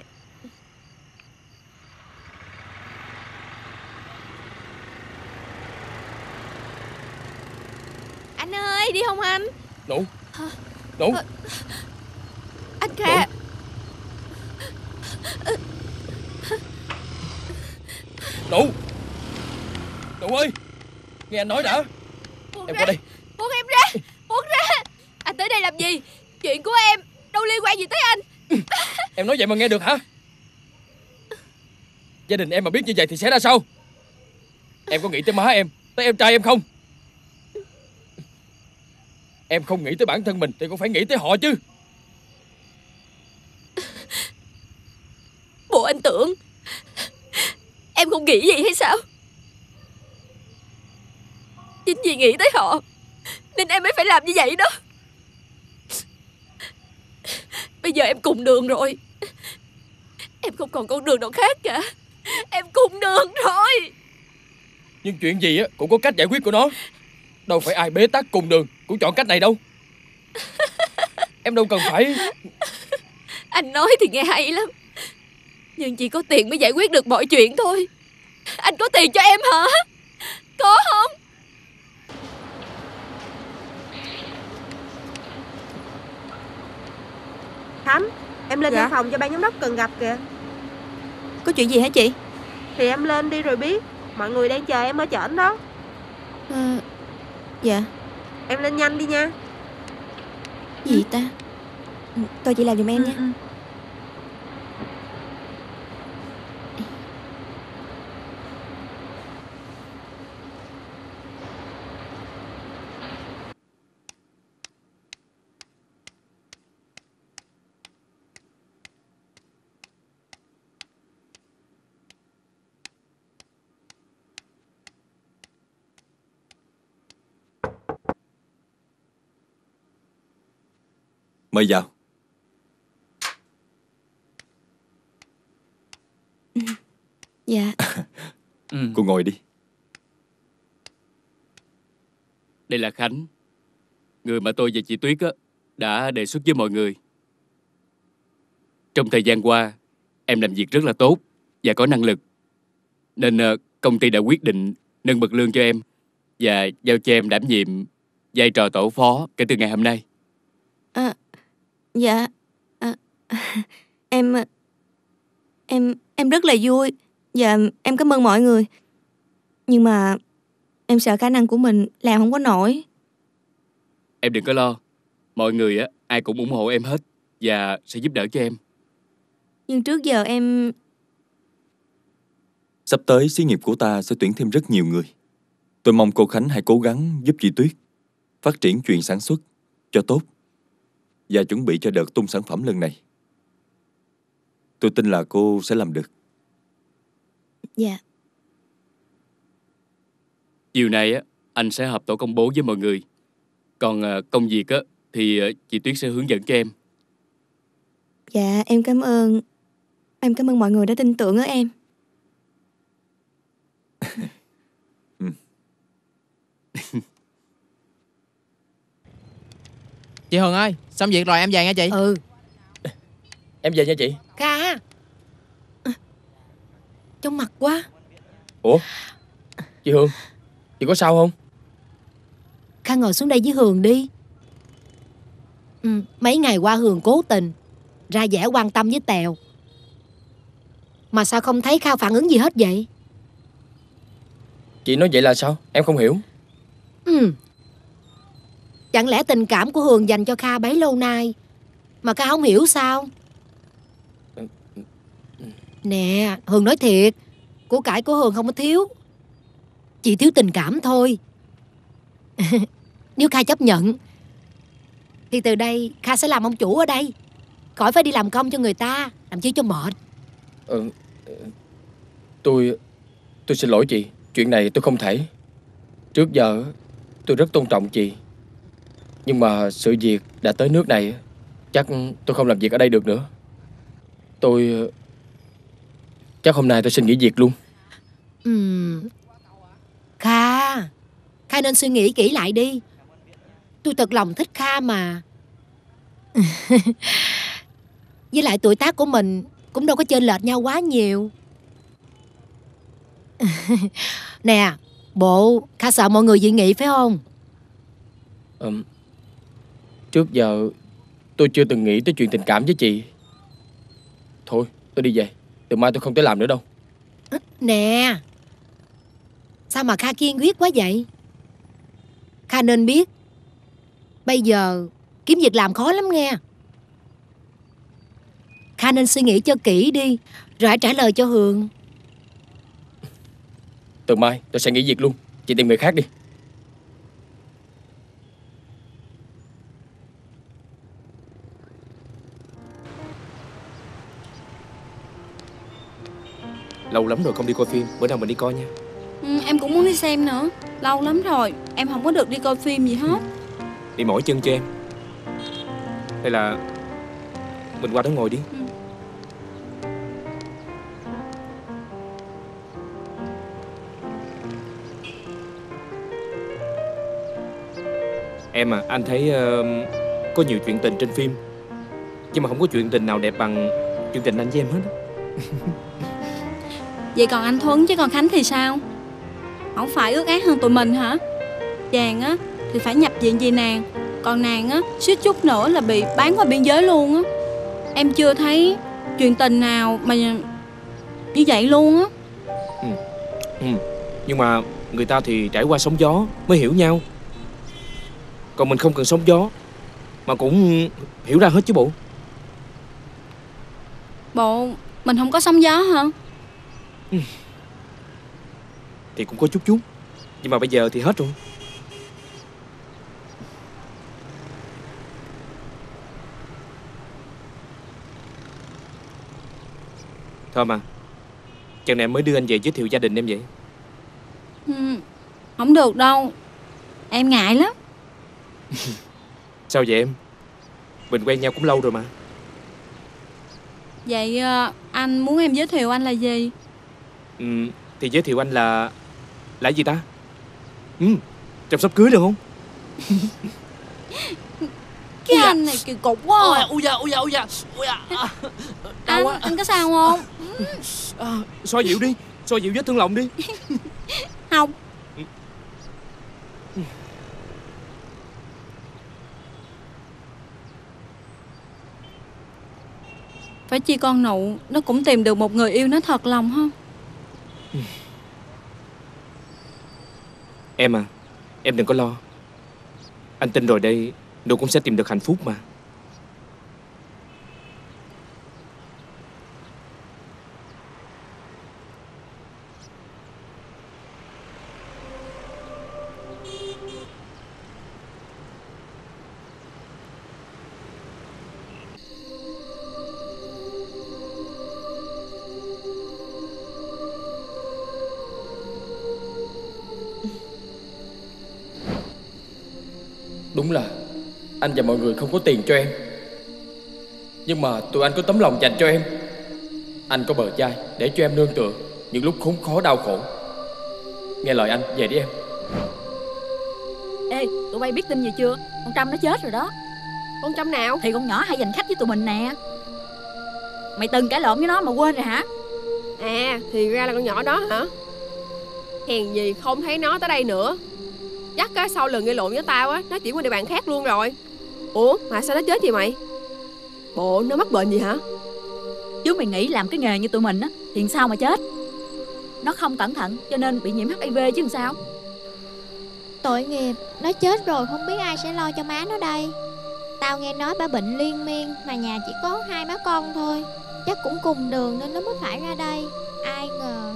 Anh ơi, đi không anh? Nụ. Nụ. Anh Kha. Nụ ơi, nghe anh nói đã. Buông Em ra. qua đây. Buông em ra. Buông ra. Anh tới đây làm gì? Chuyện của em đâu liên quan gì tới anh. Em nói vậy mà nghe được hả? Gia đình em mà biết như vậy thì sẽ ra sao? Em có nghĩ tới má em, tới em trai em không? Em không nghĩ tới bản thân mình thì cũng phải nghĩ tới họ chứ. Bộ anh tưởng em không nghĩ gì hay sao? Chính vì nghĩ tới họ nên em mới phải làm như vậy đó. Bây giờ em cùng đường rồi. Em không còn con đường nào khác cả. Em cùng đường rồi. Nhưng chuyện gì á cũng có cách giải quyết của nó. Đâu phải ai bế tắc cùng đường cũng chọn cách này đâu. Em đâu cần phải. Anh nói thì nghe hay lắm, nhưng chỉ có tiền mới giải quyết được mọi chuyện thôi. Anh có tiền cho em hả? Có không? Khánh, em lên Dạ? văn phòng cho ban giám đốc cần gặp kìa. Có chuyện gì hả chị? Thì em lên đi rồi biết. Mọi người đang chờ em ở trển đó. Dạ. Em lên nhanh đi nha. Gì ta? Tôi chỉ làm giùm em nha. Mời vào. Dạ. Cô ngồi đi. Đây là Khánh, người mà tôi và chị Tuyết đã đề xuất với mọi người. Trong thời gian qua, em làm việc rất là tốt và có năng lực, nên công ty đã quyết định nâng bậc lương cho em và giao cho em đảm nhiệm vai trò tổ phó kể từ ngày hôm nay. Dạ. Em rất là vui và em cảm ơn mọi người. Nhưng mà em sợ khả năng của mình làm không có nổi. Em đừng có lo, mọi người ai cũng ủng hộ em hết và sẽ giúp đỡ cho em. Nhưng trước giờ em... Sắp tới xí nghiệp của ta sẽ tuyển thêm rất nhiều người. Tôi mong cô Khánh hãy cố gắng giúp chị Tuyết phát triển chuyện sản xuất cho tốt và chuẩn bị cho đợt tung sản phẩm lần này. Tôi tin là cô sẽ làm được. Dạ. Chiều nay anh sẽ họp tổ công bố với mọi người. Còn công việc thì chị Tuyết sẽ hướng dẫn cho em. Dạ, em cảm ơn. Em cảm ơn mọi người đã tin tưởng ở em. Chị Hường ơi, xong việc rồi em về nha chị. Em về nha chị. Kha, trong mặt quá. Ủa, chị Hương, chị có sao không? Kha ngồi xuống đây với Hường đi. Mấy ngày qua Hường cố tình ra vẻ quan tâm với Tèo, mà sao không thấy Kha phản ứng gì hết vậy? Chị nói vậy là sao? Em không hiểu. Chẳng lẽ tình cảm của Hường dành cho Kha bấy lâu nay mà Kha không hiểu sao? Nè, Hường nói thiệt, của cải của Hường không có thiếu, chỉ thiếu tình cảm thôi. Nếu Kha chấp nhận thì từ đây Kha sẽ làm ông chủ ở đây, khỏi phải đi làm công cho người ta, làm chi cho mệt. Tôi xin lỗi chị. Chuyện này tôi không thể. Trước giờ tôi rất tôn trọng chị, nhưng mà sự việc đã tới nước này, chắc tôi không làm việc ở đây được nữa. Chắc hôm nay tôi xin nghỉ việc luôn. Kha nên suy nghĩ kỹ lại đi. Tôi thật lòng thích Kha mà. Với lại tuổi tác của mình cũng đâu có chênh lệch nhau quá nhiều. Nè, bộ Kha sợ mọi người dị nghị phải không? Trước giờ tôi chưa từng nghĩ tới chuyện tình cảm với chị. Thôi, Tôi đi về. Từ mai tôi không tới làm nữa đâu. Nè, sao mà Kha kiên quyết quá vậy? Kha nên biết bây giờ kiếm việc làm khó lắm nghe. Kha nên suy nghĩ cho kỹ đi, rồi hãy trả lời cho Hường. Từ mai tôi sẽ nghỉ việc luôn. Chị tìm người khác đi. Lâu lắm rồi không đi coi phim. Bữa nào mình đi coi nha. Em cũng muốn đi xem nữa. Lâu lắm rồi em không có được đi coi phim gì hết. Đi mỏi chân cho em. Hay là mình qua đó ngồi đi. Em à, anh thấy có nhiều chuyện tình trên phim, nhưng mà không có chuyện tình nào đẹp bằng chuyện tình anh với em hết. Vậy còn anh Thuấn chứ còn Khánh thì sao? Không phải ước ác hơn tụi mình hả? Chàng á thì phải nhập viện vì nàng, còn nàng á suýt chút nữa là bị bán qua biên giới luôn á. Em chưa thấy chuyện tình nào mà như vậy luôn á. Nhưng mà người ta thì trải qua sóng gió mới hiểu nhau, còn mình không cần sóng gió mà cũng hiểu ra hết chứ bộ. Bộ mình không có sóng gió hả? Thì cũng có chút chút, nhưng mà bây giờ thì hết rồi. Thơm à, chừng này em mới đưa anh về giới thiệu gia đình em vậy. Không được đâu, em ngại lắm. Sao vậy em? Mình quen nhau cũng lâu rồi mà. Vậy anh muốn em giới thiệu anh là gì? Thì giới thiệu anh là gì ta? Chăm sắp cưới được không? Cái anh này kỳ cục quá. Ôi da. Anh có sao không? Xoa dịu đi, xoa dịu vết thương lòng đi. Không. Phải chi con nụ nó cũng tìm được một người yêu nó thật lòng không? Em à, em đừng có lo. Anh tin rồi đây, Nụ cũng sẽ tìm được hạnh phúc mà. Đúng là anh và mọi người không có tiền cho em, nhưng mà tụi anh có tấm lòng dành cho em. Anh có bờ vai để cho em nương tựa những lúc khốn khó đau khổ. Nghe lời anh, về đi em. Ê, tụi bay biết tin gì chưa? Con Trâm nó chết rồi đó. Con Trâm nào? Thì con nhỏ hay giành khách với tụi mình nè. Mày từng cãi lộn với nó mà quên rồi hả? À, thì ra là con nhỏ đó hả? Hèn gì không thấy nó tới đây nữa. Chắc á sau lần gây lộn với tao á, nó chuyển qua địa bàn khác luôn rồi. Ủa mà sao nó chết vậy mày? Bộ nó mắc bệnh gì hả? Chứ mày nghĩ làm cái nghề như tụi mình á thì sao mà chết? Nó không cẩn thận cho nên bị nhiễm HIV chứ làm sao. Tội nghiệp, nó chết rồi không biết ai sẽ lo cho má nó đây. Tao nghe nói bà bệnh liên miên, mà nhà chỉ có 2 má con thôi. Chắc cũng cùng đường nên nó mới phải ra đây. Ai ngờ.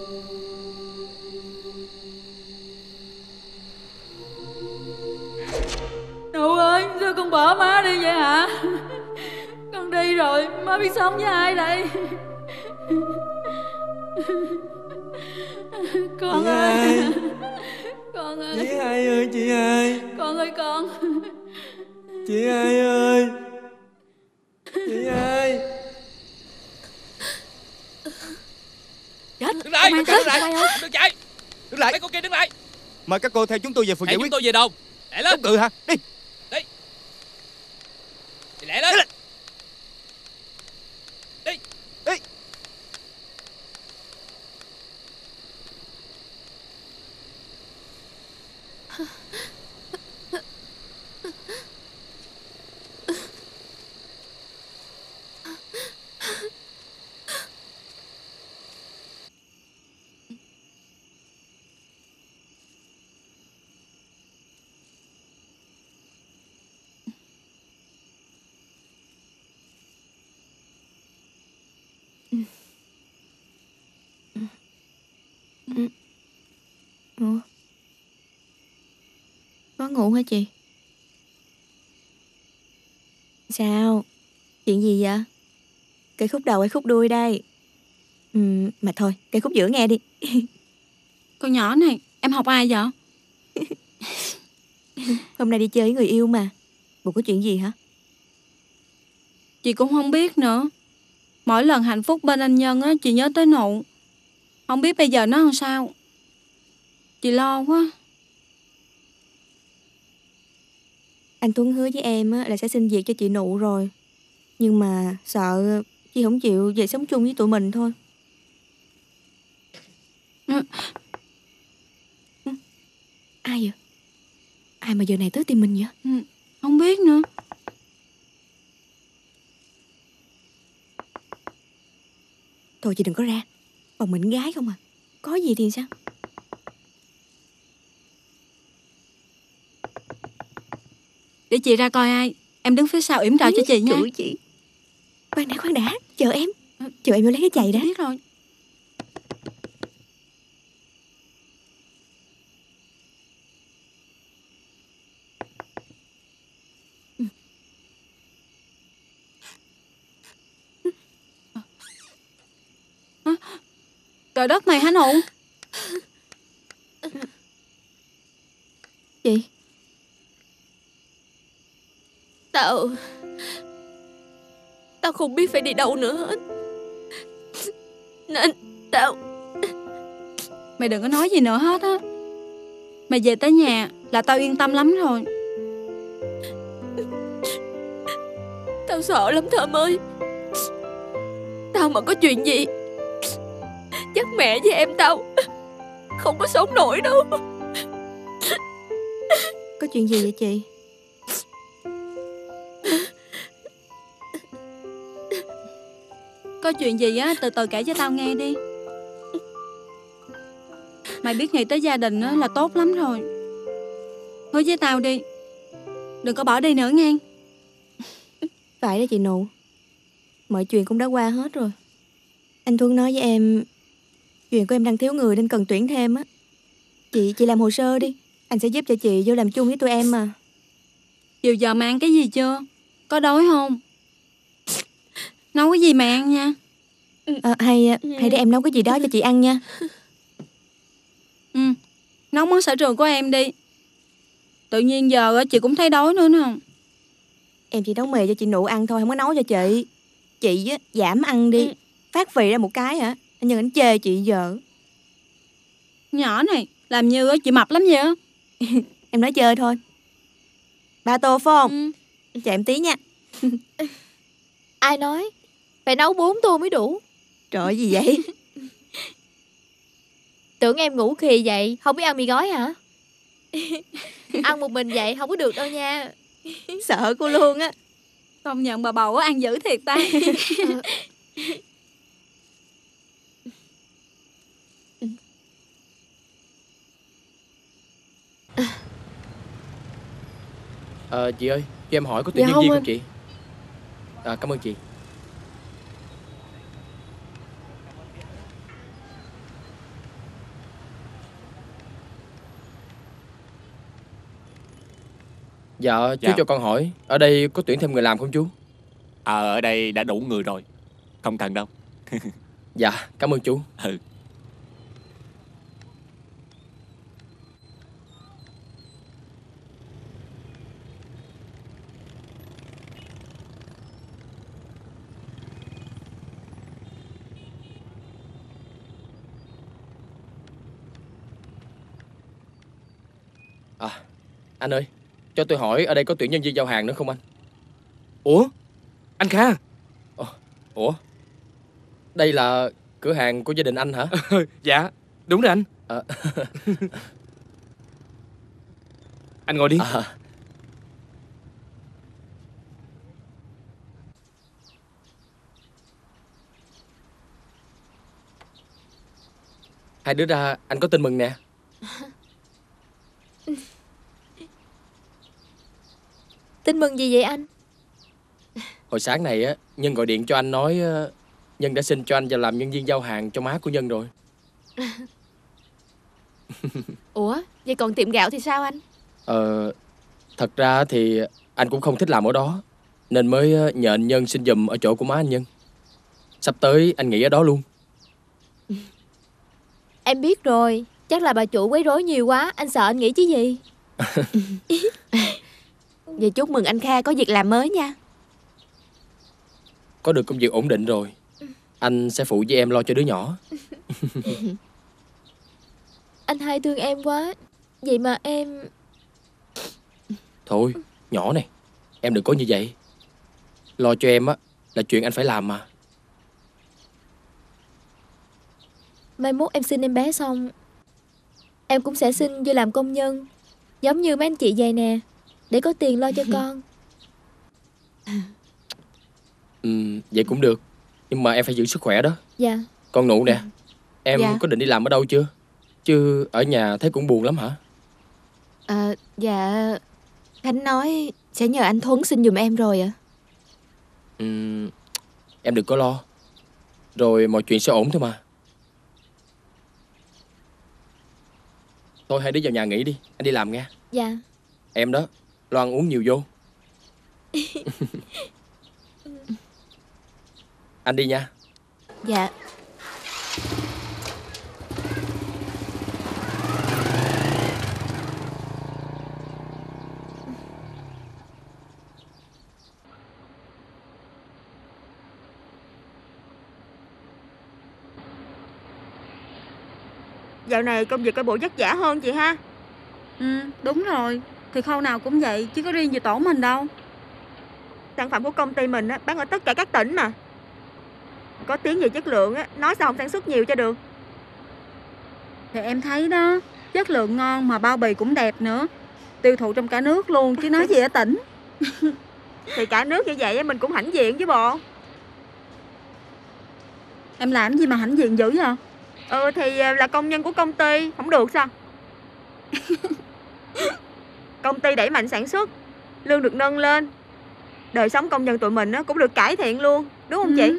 Nụ ơi, sao con bỏ má đi vậy hả? Con đi rồi, má biết sống với ai đây? Con chị ơi, hai. con ơi, Chị hai ơi, chị hai. con ơi con. Chị hai ơi, chị hai. Chết. Đứng lại, đứng lại, đừng chạy. Đứng lại. Mấy cô kia đứng lại. Mời các cô theo chúng tôi về phường giải quyết. Chúng tôi về đâu? Lẹ lên. Chống cự hả? Đi. Đi. Lẹ lên. Đi. Đi. Ủa? Có ngủ hả chị? Sao? Chuyện gì vậy? Cây khúc đầu hay khúc đuôi đây? Mà thôi, cây khúc giữa nghe đi. Con nhỏ này, em học ai vậy? Hôm nay đi chơi với người yêu mà. Bộ có chuyện gì hả? Chị cũng không biết nữa. Mỗi lần hạnh phúc bên anh Nhân á, chị nhớ tới Nụ. Không biết bây giờ nó làm sao. Chị lo quá. Anh Tuấn hứa với em á, là sẽ xin việc cho chị Nụ rồi. Nhưng mà sợ chị không chịu về sống chung với tụi mình thôi. Ai vậy? Ai mà giờ này tới tìm mình vậy? Không biết nữa. Thôi chị đừng có ra. Bọn mình gái không à. Có gì thì sao? Để chị ra coi ai. Em đứng phía sau yểm trợ cho chị nha. Chửi chị. Khoan đã. Chờ em. Chờ em vô lấy cái giày đã. Biết rồi. Trời đất mày hả Nụ? Chị. Tao không biết phải đi đâu nữa hết. Nên tao... Mày đừng có nói gì nữa hết á. Mày về tới nhà là tao yên tâm lắm rồi. Tao sợ lắm Thơm ơi. Tao mà có chuyện gì chắc mẹ với em tao không có sống nổi đâu. Có chuyện gì vậy chị? Có chuyện gì á, từ từ kể cho tao nghe đi. Mày biết nghĩ tới gia đình á là tốt lắm rồi. Hứa với tao đi, đừng có bỏ đi nữa nghe. Phải đó chị Nụ. Mọi chuyện cũng đã qua hết rồi. Anh Thuấn nói với em chuyện của em đang thiếu người nên cần tuyển thêm á. Chị làm hồ sơ đi. Anh sẽ giúp cho chị vô làm chung với tụi em mà. Chiều giờ mày ăn cái gì chưa? Có đói không? Nấu cái gì mày ăn nha. Hay để em nấu cái gì đó cho chị ăn nha. Nấu món sở trường của em đi. Tự nhiên giờ chị cũng thấy đói nữa nè. Em chỉ nấu mì cho chị Nụ ăn thôi, không có nấu cho chị. Chị á, giảm ăn đi. Phát vị ra một cái hả? Anh Nhân ảnh chê chị giờ. Nhỏ này làm như chị mập lắm vậy. Em nói chơi thôi. 3 tô phải không? Chờ em tí nha. Ai nói? Phải nấu 4 tô mới đủ. Trời gì vậy? Tưởng em ngủ khì vậy, không biết ăn mì gói hả? Ăn một mình vậy không có được đâu nha. Sợ cô luôn á. Công nhận bà bầu ăn dữ thiệt ta. Chị ơi, cho em hỏi có tuyển nhân viên không chị? Cảm ơn chị. Dạ, chú cho con hỏi, ở đây có tuyển thêm người làm không chú? Ở đây đã đủ người rồi, không cần đâu. Dạ, cảm ơn chú. Anh ơi, cho tôi hỏi ở đây có tuyển nhân viên giao hàng nữa không anh? Ủa? Anh Kha? Ủa? Đây là cửa hàng của gia đình anh hả? Dạ, đúng rồi anh. Anh ngồi đi. Hai đứa ra, anh có tin mừng nè. Tin mừng gì vậy anh? Hồi sáng này á, Nhân gọi điện cho anh nói Nhân đã xin cho anh vào làm nhân viên giao hàng cho má của Nhân rồi. Ủa, vậy còn tiệm gạo thì sao anh? Thật ra thì anh cũng không thích làm ở đó, nên mới nhờ anh Nhân xin giùm ở chỗ của má anh Nhân. Sắp tới anh nghỉ ở đó luôn. Em biết rồi, chắc là bà chủ quấy rối nhiều quá, anh sợ anh nghĩ chứ gì. Vậy chúc mừng anh Kha có việc làm mới nha. Có được công việc ổn định rồi, anh sẽ phụ với em lo cho đứa nhỏ. Anh hai thương em quá. Vậy mà em... Thôi, nhỏ này, em đừng có như vậy. Lo cho em á là chuyện anh phải làm mà. Mai mốt em sinh em bé xong, em cũng sẽ xin vô làm công nhân, giống như mấy anh chị vậy nè, để có tiền lo cho con. Vậy cũng được, nhưng mà em phải giữ sức khỏe đó. Dạ. Con Nụ nè, em Dạ. có định đi làm ở đâu chưa? Chứ ở nhà thấy cũng buồn lắm hả? Dạ, Khánh nói sẽ nhờ anh Thuấn xin giùm em rồi ạ. Em đừng có lo, rồi mọi chuyện sẽ ổn thôi mà. Thôi hai đứa vào nhà nghỉ đi, anh đi làm nghe. Dạ. Em đó, lo ăn uống nhiều vô. Anh đi nha. Dạ. Dạo này công việc coi bộ vất vả hơn chị ha. Đúng rồi. Thì khâu nào cũng vậy, chứ có riêng gì tổ mình đâu. Sản phẩm của công ty mình á, bán ở tất cả các tỉnh mà. Có tiếng về chất lượng á, nói sao không sản xuất nhiều cho được. Thì em thấy đó, chất lượng ngon mà bao bì cũng đẹp nữa. Tiêu thụ trong cả nước luôn, chứ nói gì ở tỉnh. Thì cả nước như vậy mình cũng hãnh diện chứ bộ. Em làm gì mà hãnh diện dữ vậy? Thì là công nhân của công ty, không được sao? Công ty đẩy mạnh sản xuất, lương được nâng lên, đời sống công nhân tụi mình cũng được cải thiện luôn, đúng không chị?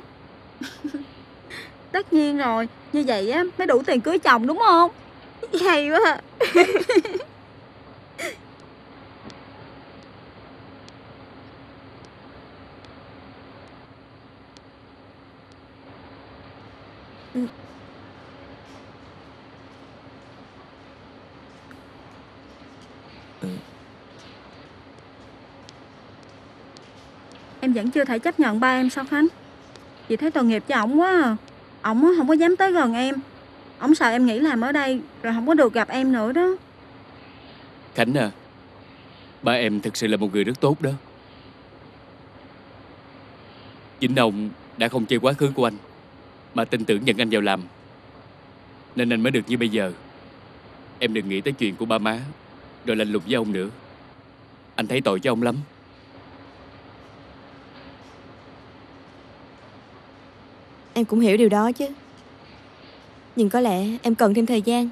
Tất nhiên rồi, như vậy á mới đủ tiền cưới chồng đúng không? Hay quá à. Em vẫn chưa thể chấp nhận ba em sao Khánh? Chị thấy tội nghiệp cho ổng quá à. Ổng không có dám tới gần em. Ổng sợ em nghỉ làm ở đây rồi không có được gặp em nữa đó. Khánh à, ba em thực sự là một người rất tốt đó. Chính ông đã không chê quá khứ của anh, mà tin tưởng nhận anh vào làm, nên anh mới được như bây giờ. Em đừng nghĩ tới chuyện của ba má rồi lạnh lùng với ông nữa. Anh thấy tội cho ông lắm. Em cũng hiểu điều đó chứ. Nhưng có lẽ em cần thêm thời gian.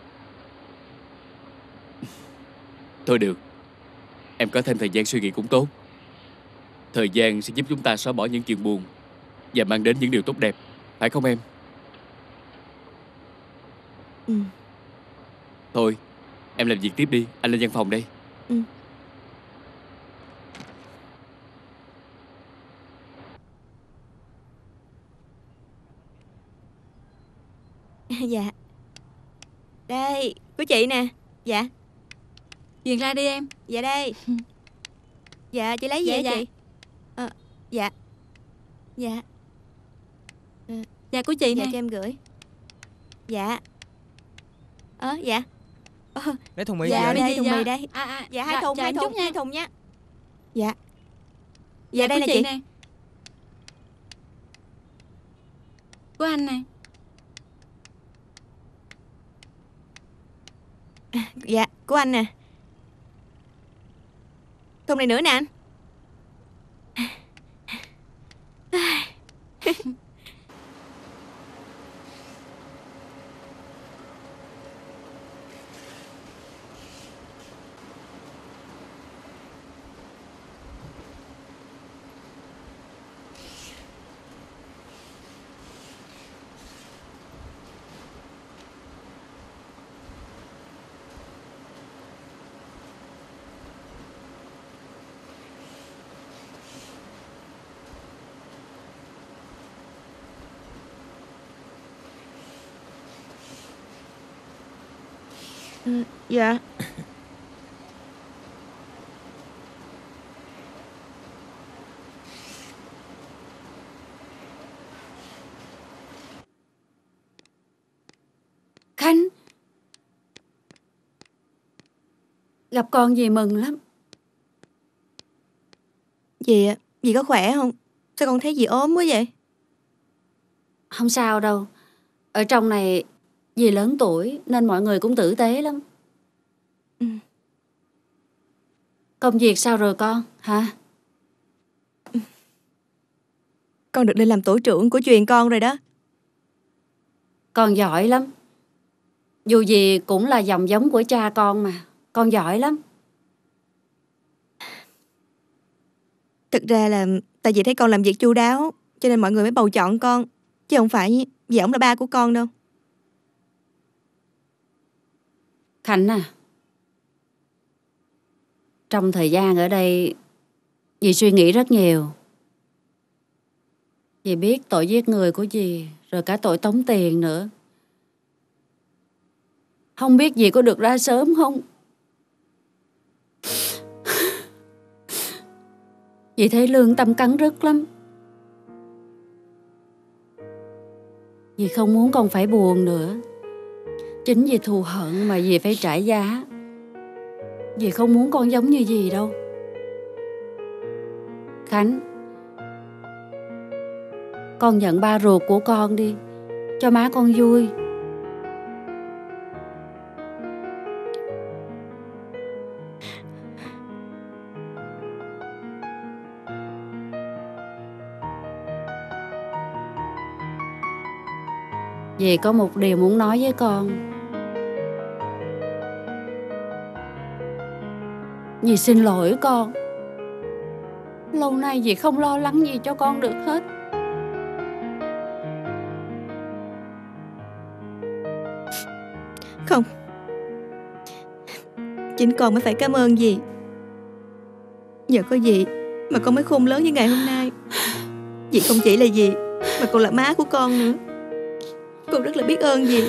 Thôi được, em có thêm thời gian suy nghĩ cũng tốt. Thời gian sẽ giúp chúng ta xóa bỏ những chuyện buồn và mang đến những điều tốt đẹp, phải không em? Thôi, em làm việc tiếp đi, anh lên văn phòng đây. Dạ. Đây, của chị nè. Dạ. Duyên ra đi em. Dạ đây. Dạ, chị lấy gì Dạ, hả chị? Dạ. Dạ. Dạ của chị dạ, nè. cho em gửi. Dạ. Dạ. Lấy thùng mì Dạ, về. đây, thùng mì đây. Dạ, hai thùng, chờ hai em thùng, chút nha. hai thùng nha. Dạ. Dạ đây của nè chị. nè. Của anh nè. Dạ, của anh nè. Thùng này nữa nè anh. Dạ. Khánh, gặp con dì mừng lắm. Dì ạ, dì có khỏe không? Sao con thấy dì ốm quá vậy? Không sao đâu. Ở trong này dì lớn tuổi nên mọi người cũng tử tế lắm. Công việc sao rồi con, hả? Con được lên làm tổ trưởng của truyền con rồi đó. Con giỏi lắm. Dù gì cũng là dòng giống của cha con mà. Con giỏi lắm. Thực ra là tại vì thấy con làm việc chu đáo cho nên mọi người mới bầu chọn con. Chứ không phải vì ổng là ba của con đâu. Khánh à, trong thời gian ở đây dì suy nghĩ rất nhiều. Dì biết tội giết người của dì, rồi cả tội tống tiền nữa. Không biết dì có được ra sớm không? Dì thấy lương tâm cắn rứt lắm. Dì không muốn con phải buồn nữa. Chính vì thù hận mà dì phải trả giá. Dì không muốn con giống như dì đâu. Khánh, con nhận ba ruột của con đi, cho má con vui. Dì có một điều muốn nói với con. Dì xin lỗi con. Lâu nay dì không lo lắng gì cho con được hết. Không, chính con mới phải cảm ơn dì. Nhờ có dì mà con mới khôn lớn như ngày hôm nay. Dì không chỉ là dì mà còn là má của con nữa. Con rất là biết ơn dì.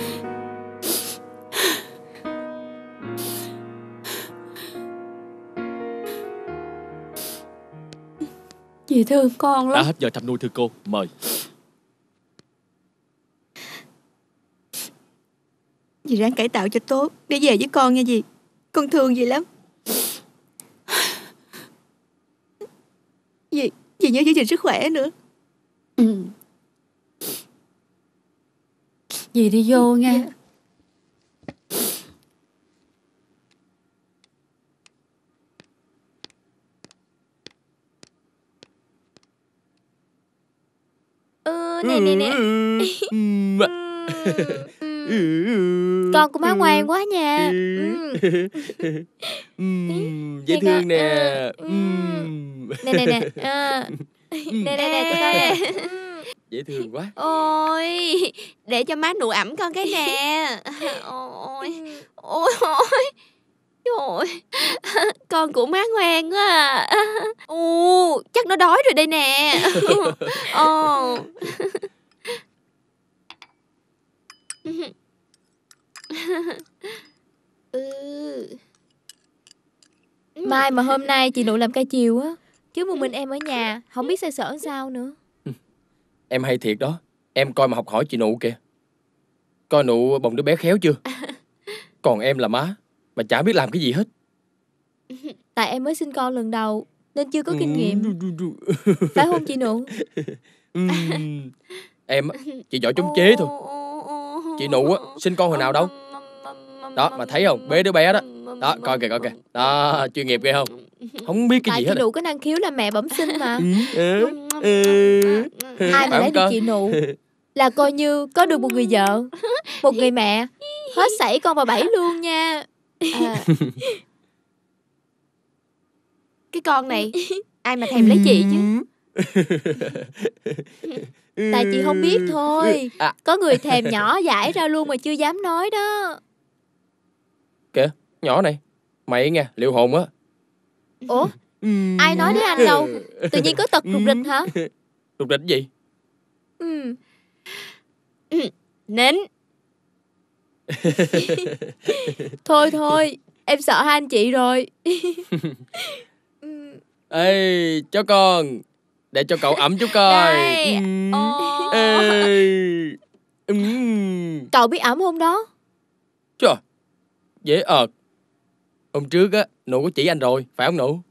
Dì thương con lắm. Đã hết giờ thăm nuôi thưa cô. Mời. Dì ráng cải tạo cho tốt để về với con nha dì. Con thương dì lắm. Dì nhớ giữ gìn sức khỏe nữa. Dì đi vô nha. Nè. Con của má ngoan quá nha. Dễ thương nè. Nè. Nè. Dễ thương quá. Ôi, để cho má nụ ẩm con cái nè. Ôi. Trời, con của má ngoan quá à. Chắc nó đói rồi đây nè. Mai mà hôm nay chị Nụ làm ca chiều á, chứ một mình em ở nhà, không biết xoay sở sao nữa. Em hay thiệt đó. Em coi mà học hỏi chị Nụ kìa. Coi Nụ bồng đứa bé khéo chưa. Còn em là má mà chả biết làm cái gì hết. Tại em mới sinh con lần đầu nên chưa có kinh nghiệm. Phải không chị Nụ? Em chỉ giỏi chống chế thôi. Chị Nụ á, sinh con hồi nào đâu. Đó, mà thấy không, bế đứa bé đó. Đó, coi kìa. Đó, chuyên nghiệp ghê không? Không biết cái gì hết. Chị Nụ có năng khiếu làm mẹ bẩm sinh mà. Ai mà lấy được chị Nụ là coi như có được một người vợ, một người mẹ, hết sảy con vào bẫy luôn nha. Cái con này ai mà thèm lấy chị chứ. Tại chị không biết thôi. Có người thèm nhỏ dãi ra luôn mà chưa dám nói đó. Kìa, nhỏ này, mày nghe, liệu hồn á. Ủa, ai nói với anh đâu. Tự nhiên có tật rụt rịch hả? Rụt rịch gì? Nín. Thôi thôi, em sợ hai anh chị rồi. Ê, chó con, để cho cậu ẩm chút coi. Đây. Ê. Cậu biết ẩm không đó? Trời, dễ ợt. Hôm trước á, nụ có chỉ anh rồi, phải không nụ?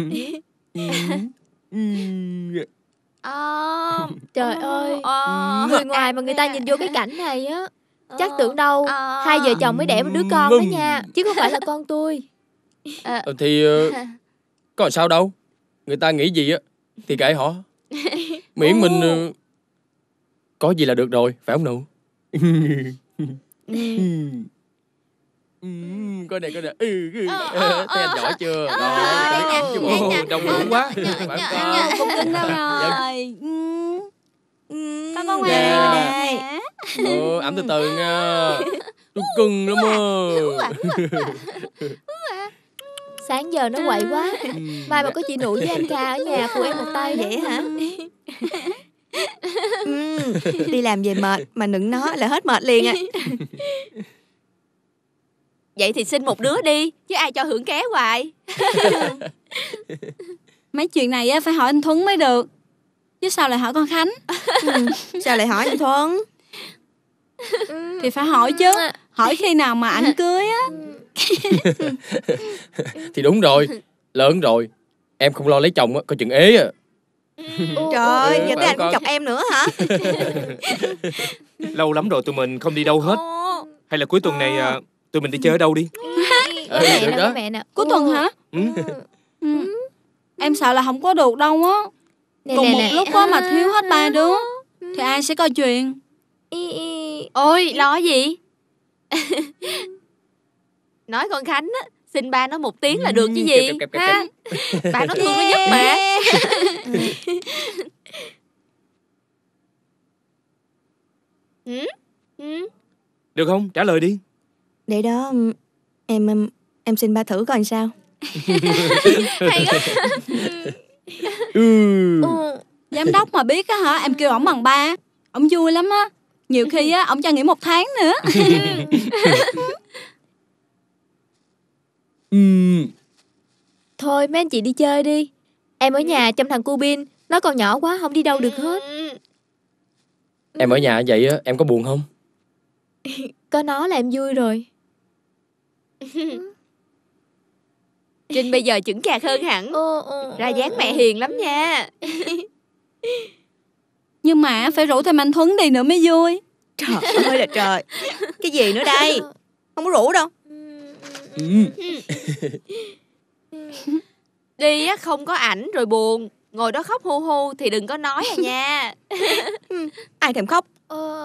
Trời ơi, người ngoài mà người ta nhìn vô cái cảnh này á, chắc tưởng đâu hai vợ chồng mới đẻ một đứa con đó nha, chứ không phải là con tôi. Thì có sao đâu. Người ta nghĩ gì á thì kệ họ. Miễn mình có gì là được rồi, phải không nụ? Coi này, coi nè. Thấy anh giỏi chưa? Rồi, biết ẩm chứ bộ. Đông đủ quá. Phải không? Không tin đâu rồi. Con ngoan đây. Ẩm từ từ nha. Tôi cưng lắm á. Sáng giờ nó quậy quá. Mai mà có chị Nụ với anh Ca ở nhà phụ em một tay vậy hả? Đi làm về mệt mà nựng nó là hết mệt liền à. Vậy thì sinh một đứa đi, chứ ai cho hưởng ké hoài. Mấy chuyện này á phải hỏi anh Thuấn mới được, chứ sao lại hỏi con Khánh? Sao lại hỏi anh Thuấn? Thì phải hỏi chứ. Hỏi khi nào mà ảnh cưới á. Thì đúng rồi, lớn rồi. Em không lo lấy chồng á, coi chừng ế à. Trời ơi, giờ tới anh cũng chọc em nữa hả? Lâu lắm rồi tụi mình không đi đâu hết. Hay là cuối tuần này tụi mình đi chơi ở đâu đi? Mẹ nè. Cuối tuần hả? Em sợ là không có được đâu á. Cùng một lúc á mà thiếu hết ba đứa thì ai sẽ coi chuyện? Ôi, lo gì? Nói con Khánh á, xin ba nó một tiếng là được chứ gì ha? Ba nó thương nó nhất mà. Được không? Trả lời đi. Để đó em xin ba thử coi sao. Hay quá. Giám đốc mà biết á hả, em kêu ổng bằng ba, ổng vui lắm á. Nhiều khi á ổng cho nghỉ 1 tháng nữa. Thôi mấy anh chị đi chơi đi. Em ở nhà chăm thằng cu Bin, nó còn nhỏ quá không đi đâu được hết. Em ở nhà vậy á, em có buồn không? Có nó là em vui rồi. Trinh bây giờ chững chạc hơn hẳn. Ra dáng mẹ hiền lắm nha. Nhưng mà phải rủ thêm anh Thuấn đi nữa mới vui. Trời ơi là trời. Cái gì nữa đây? Không có rủ đâu. Đi á không có ảnh rồi buồn, ngồi đó khóc hu hu thì đừng có nói à nha. Ai thèm khóc?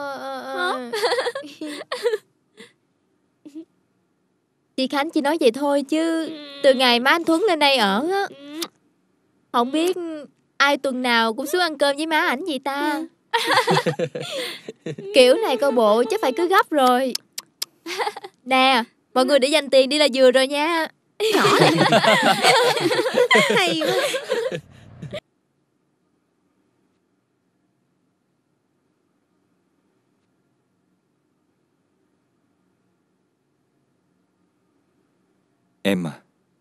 Chị Khánh chỉ nói vậy thôi chứ từ ngày má anh Thuấn lên đây ở á, không biết ai tuần nào cũng xuống ăn cơm với má ảnh gì ta. Kiểu này coi bộ chắc phải cứ gấp rồi. Nè, mọi người để dành tiền đi là vừa rồi nha. Nhỏ này. Hay quá. Em à,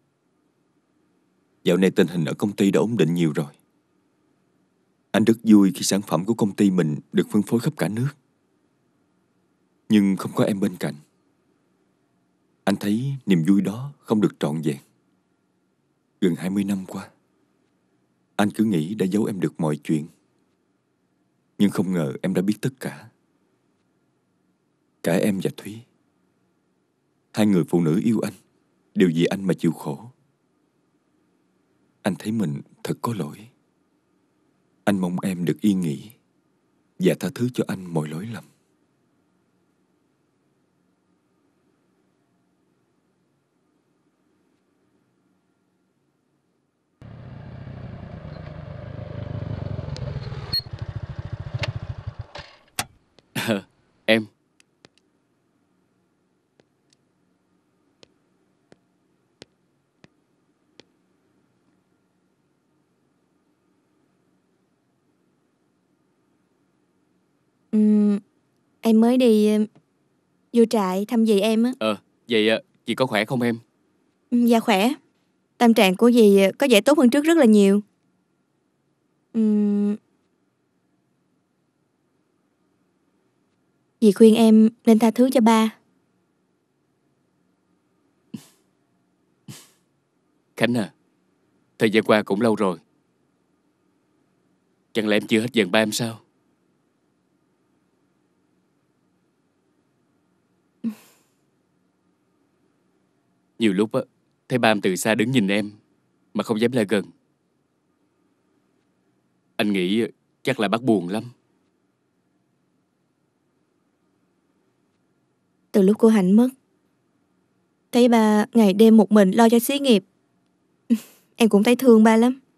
dạo này tình hình ở công ty đã ổn định nhiều rồi. Anh rất vui khi sản phẩm của công ty mình được phân phối khắp cả nước. Nhưng không có em bên cạnh, anh thấy niềm vui đó không được trọn vẹn. Gần 20 năm qua, anh cứ nghĩ đã giấu em được mọi chuyện. Nhưng không ngờ em đã biết tất cả. Cả em và Thúy, hai người phụ nữ yêu anh, đều vì anh mà chịu khổ. Anh thấy mình thật có lỗi. Anh mong em được yên nghỉ và tha thứ cho anh mọi lỗi lầm. Em. Em mới đi Vô trại thăm dì em á. Vậy dì có khỏe không em? Dạ khỏe. Tâm trạng của dì có vẻ tốt hơn trước rất là nhiều. Dì khuyên em nên tha thứ cho ba. Khánh à, thời gian qua cũng lâu rồi. Chẳng lẽ em chưa hết giận ba em sao? Nhiều lúc á, thấy ba em từ xa đứng nhìn em mà không dám lại gần. Anh nghĩ chắc là bác buồn lắm. Từ lúc cô Hạnh mất, thấy ba ngày đêm một mình lo cho xí nghiệp, em cũng thấy thương ba lắm.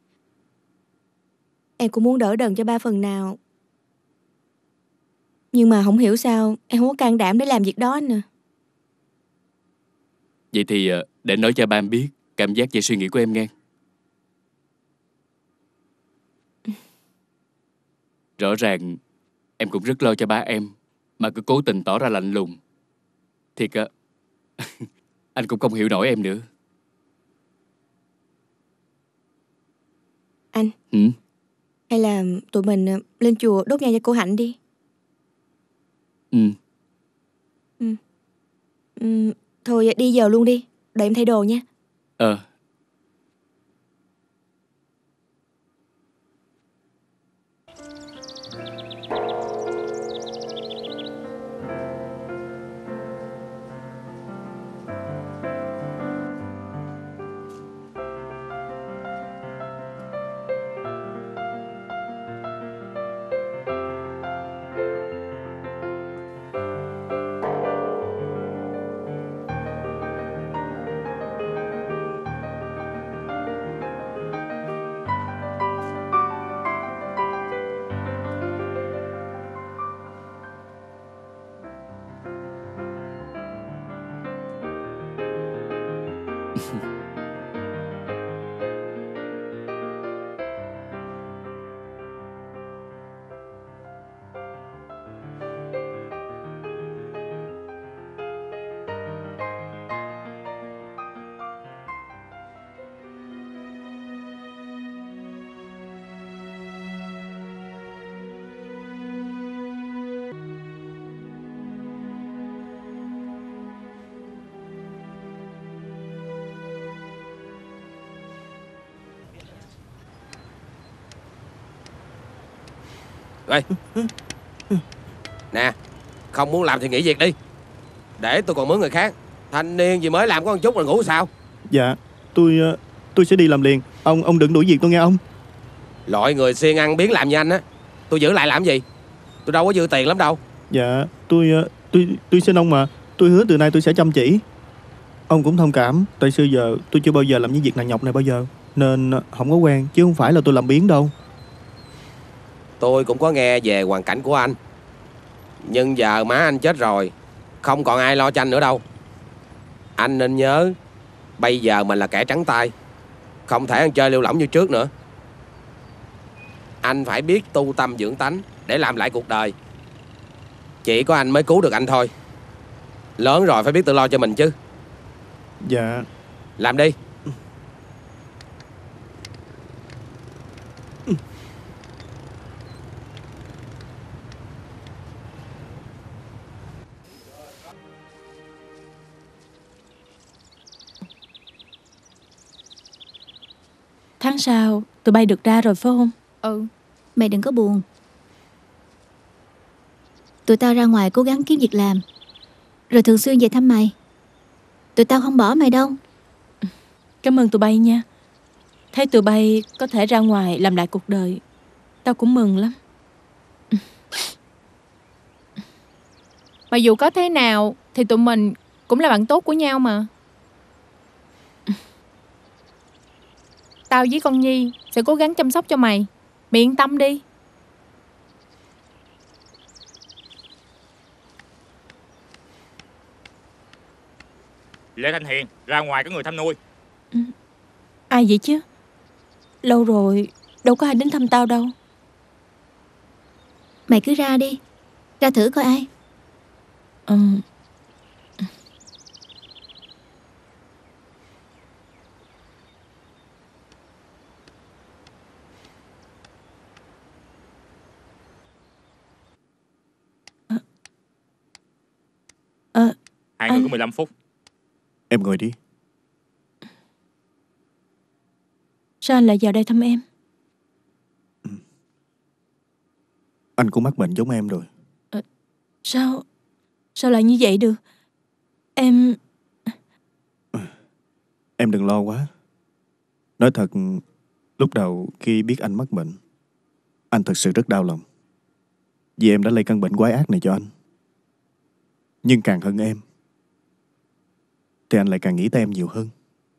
Em cũng muốn đỡ đần cho ba phần nào. Nhưng mà không hiểu sao em không có can đảm để làm việc đó anh à. Vậy thì để nói cho ba em biết cảm giác và suy nghĩ của em nghe. Rõ ràng em cũng rất lo cho ba em mà cứ cố tình tỏ ra lạnh lùng. Thiệt á, anh cũng không hiểu nổi em nữa. Anh, hay là tụi mình lên chùa đốt nhang cho cô Hạnh đi. Thôi đi giờ luôn đi, đợi em thay đồ nha. Ê, nè, không muốn làm thì nghỉ việc đi, để tôi còn mướn người khác. Thanh niên gì mới làm có một chút rồi ngủ sao? Dạ, tôi sẽ đi làm liền. Ông đừng đuổi việc tôi nghe ông. Loại người siêng ăn biến làm như anh á, tôi giữ lại làm gì? Tôi đâu có dư tiền lắm đâu. Dạ, tôi xin ông mà. Tôi hứa từ nay tôi sẽ chăm chỉ. Ông cũng thông cảm, tại xưa giờ tôi chưa bao giờ làm những việc nặng nhọc này bao giờ, nên không có quen, chứ không phải là tôi làm biếng đâu. Tôi cũng có nghe về hoàn cảnh của anh, nhưng giờ má anh chết rồi, không còn ai lo cho anh nữa đâu. Anh nên nhớ, bây giờ mình là kẻ trắng tay, không thể ăn chơi lêu lỏng như trước nữa. Anh phải biết tu tâm dưỡng tánh để làm lại cuộc đời. Chỉ có anh mới cứu được anh thôi. Lớn rồi phải biết tự lo cho mình chứ. Dạ. Làm đi. Tháng sau tụi bay được ra rồi phải không? Mày đừng có buồn. Tụi tao ra ngoài cố gắng kiếm việc làm, rồi thường xuyên về thăm mày. Tụi tao không bỏ mày đâu. Cảm ơn tụi bay nha. Thấy tụi bay có thể ra ngoài làm lại cuộc đời, tao cũng mừng lắm. Mà dù có thế nào thì tụi mình cũng là bạn tốt của nhau mà. Tao với con Nhi sẽ cố gắng chăm sóc cho mày. Mày yên tâm đi. Lê Thanh Hiền, ra ngoài có người thăm nuôi. Ai vậy chứ? Lâu rồi đâu có ai đến thăm tao đâu. Mày cứ ra đi, ra thử coi ai. anh. có 15 phút. Em ngồi đi. Sao anh lại vào đây thăm em? Anh cũng mắc bệnh giống em rồi. Sao lại như vậy được? Em đừng lo quá. Nói thật, lúc đầu khi biết anh mắc bệnh, anh thật sự rất đau lòng. Vì em đã lây căn bệnh quái ác này cho anh. Nhưng càng hận em thì anh lại càng nghĩ tới em nhiều hơn.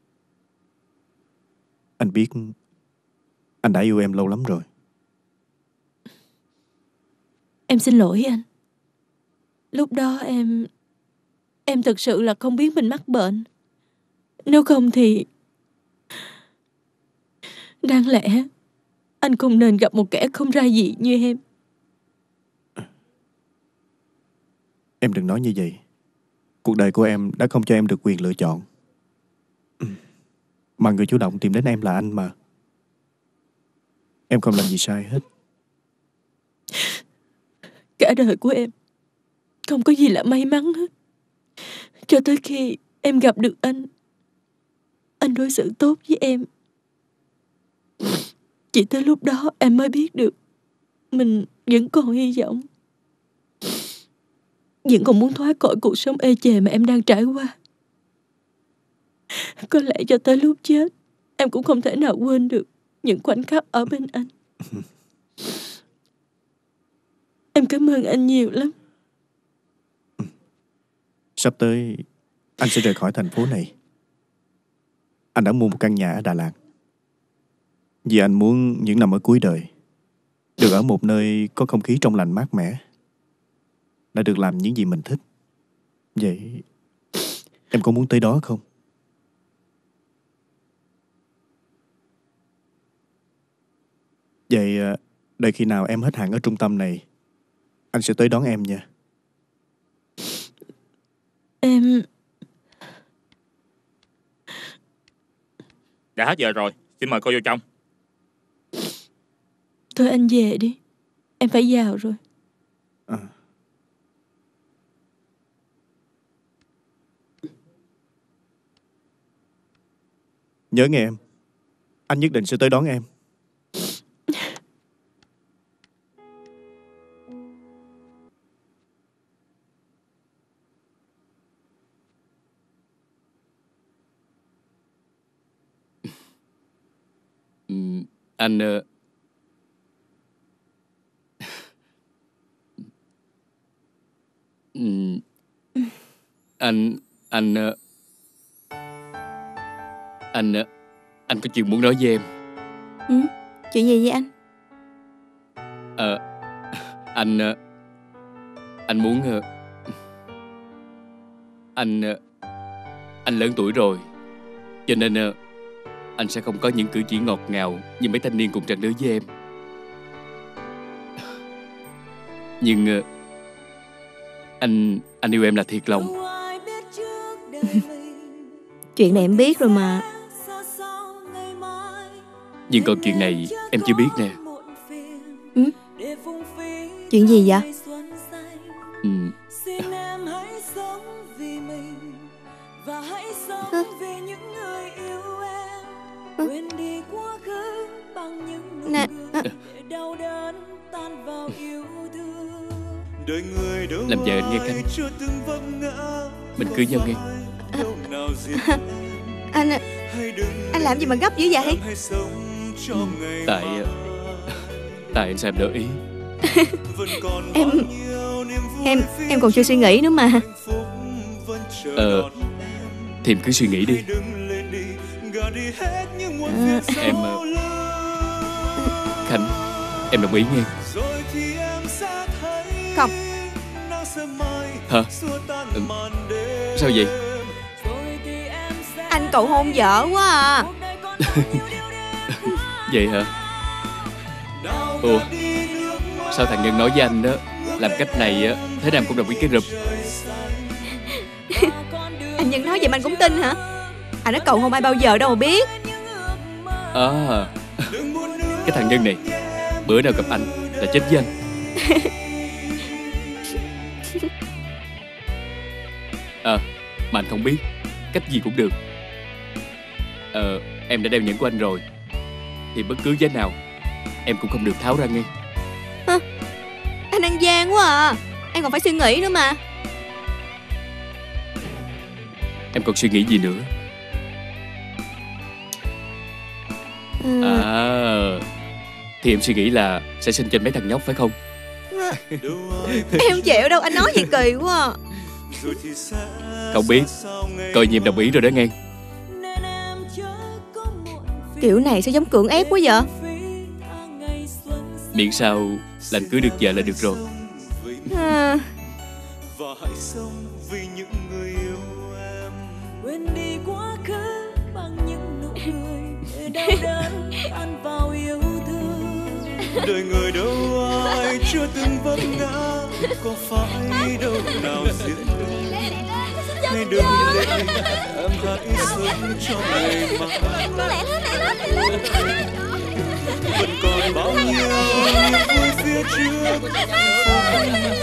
Anh biết anh đã yêu em lâu lắm rồi. Em xin lỗi anh. Lúc đó em thực sự là không biết mình mắc bệnh. Nếu không thì đáng lẽ anh không nên gặp một kẻ không ra gì như em. Em đừng nói như vậy. Cuộc đời của em đã không cho em được quyền lựa chọn. Mà người chủ động tìm đến em là anh mà. Em không làm gì sai hết. Cả đời của em không có gì là may mắn hết. Cho tới khi em gặp được anh đối xử tốt với em. Chỉ tới lúc đó em mới biết được mình vẫn còn hy vọng, vẫn còn muốn thoát khỏi cuộc sống ê chề mà em đang trải qua. Có lẽ cho tới lúc chết em cũng không thể nào quên được những khoảnh khắc ở bên anh. Em cảm ơn anh nhiều lắm. Sắp tới anh sẽ rời khỏi thành phố này. Anh đã mua một căn nhà ở Đà Lạt. Vì anh muốn những năm ở cuối đời được ở một nơi có không khí trong lành mát mẻ, đã được làm những gì mình thích. Vậy em có muốn tới đó không? Vậy đợi khi nào em hết hạn ở trung tâm này, anh sẽ tới đón em nha. Em... Đã hết giờ rồi, xin mời cô vô trong. Thôi anh về đi, em phải vào rồi. Nhớ nghe em, anh nhất định sẽ tới đón em. Anh anh có chuyện muốn nói với em. Chuyện gì vậy anh? Anh muốn anh lớn tuổi rồi, cho nên anh sẽ không có những cử chỉ ngọt ngào như mấy thanh niên cùng trang lứa với em. Nhưng anh yêu em là thiệt lòng. Chuyện này em biết rồi mà. Nhưng còn chuyện này em chưa biết nè. Chuyện gì vậy? Nè. Làm vợ anh nghe Khánh. Mình cưới nhau nghe. Anh làm gì mà gấp dữ vậy? Tại anh Sam đợi ý. Em còn chưa suy nghĩ nữa mà. Thì em cứ suy nghĩ đi. Khánh, em đồng ý nghe. Không. Hả? Sao vậy? Anh cầu hôn vợ quá à. Vậy hả? Ủa, sao thằng Nhân nói với anh đó làm cách này á, thế nào cũng đồng ý cái rụp. Anh Nhân nói vậy mà anh cũng tin hả? Anh nói cầu hôn ai bao giờ đâu mà biết. Cái thằng Nhân này bữa nào gặp anh là chết với anh. mà anh không biết. Cách gì cũng được. Em đã đeo nhẫn của anh rồi, thì bất cứ giá nào em cũng không được tháo ra nghe. Anh ăn gian quá à. Em còn phải suy nghĩ nữa mà. Em còn suy nghĩ gì nữa? Thì em suy nghĩ là sẽ sinh trên mấy thằng nhóc phải không? Em không chịu đâu, anh nói vậy kỳ quá à. Không biết, coi như em đồng ý rồi đó nghe. Kiểu này sao giống cưỡng ép quá vậy? Miễn sao là anh cưới được vợ là được rồi. Và hãy sống vì những người yêu em. Quên đi quá khứ bằng những nụ cười để đau đớn ăn vào yêu thương. Đời người đâu ai chưa từng vấp ngã, có phải đâu nào diễn được. Hãy đừng để em hãy sống cho ngày mai. Vẫn còn bao nhiêu niềm vui phía trước.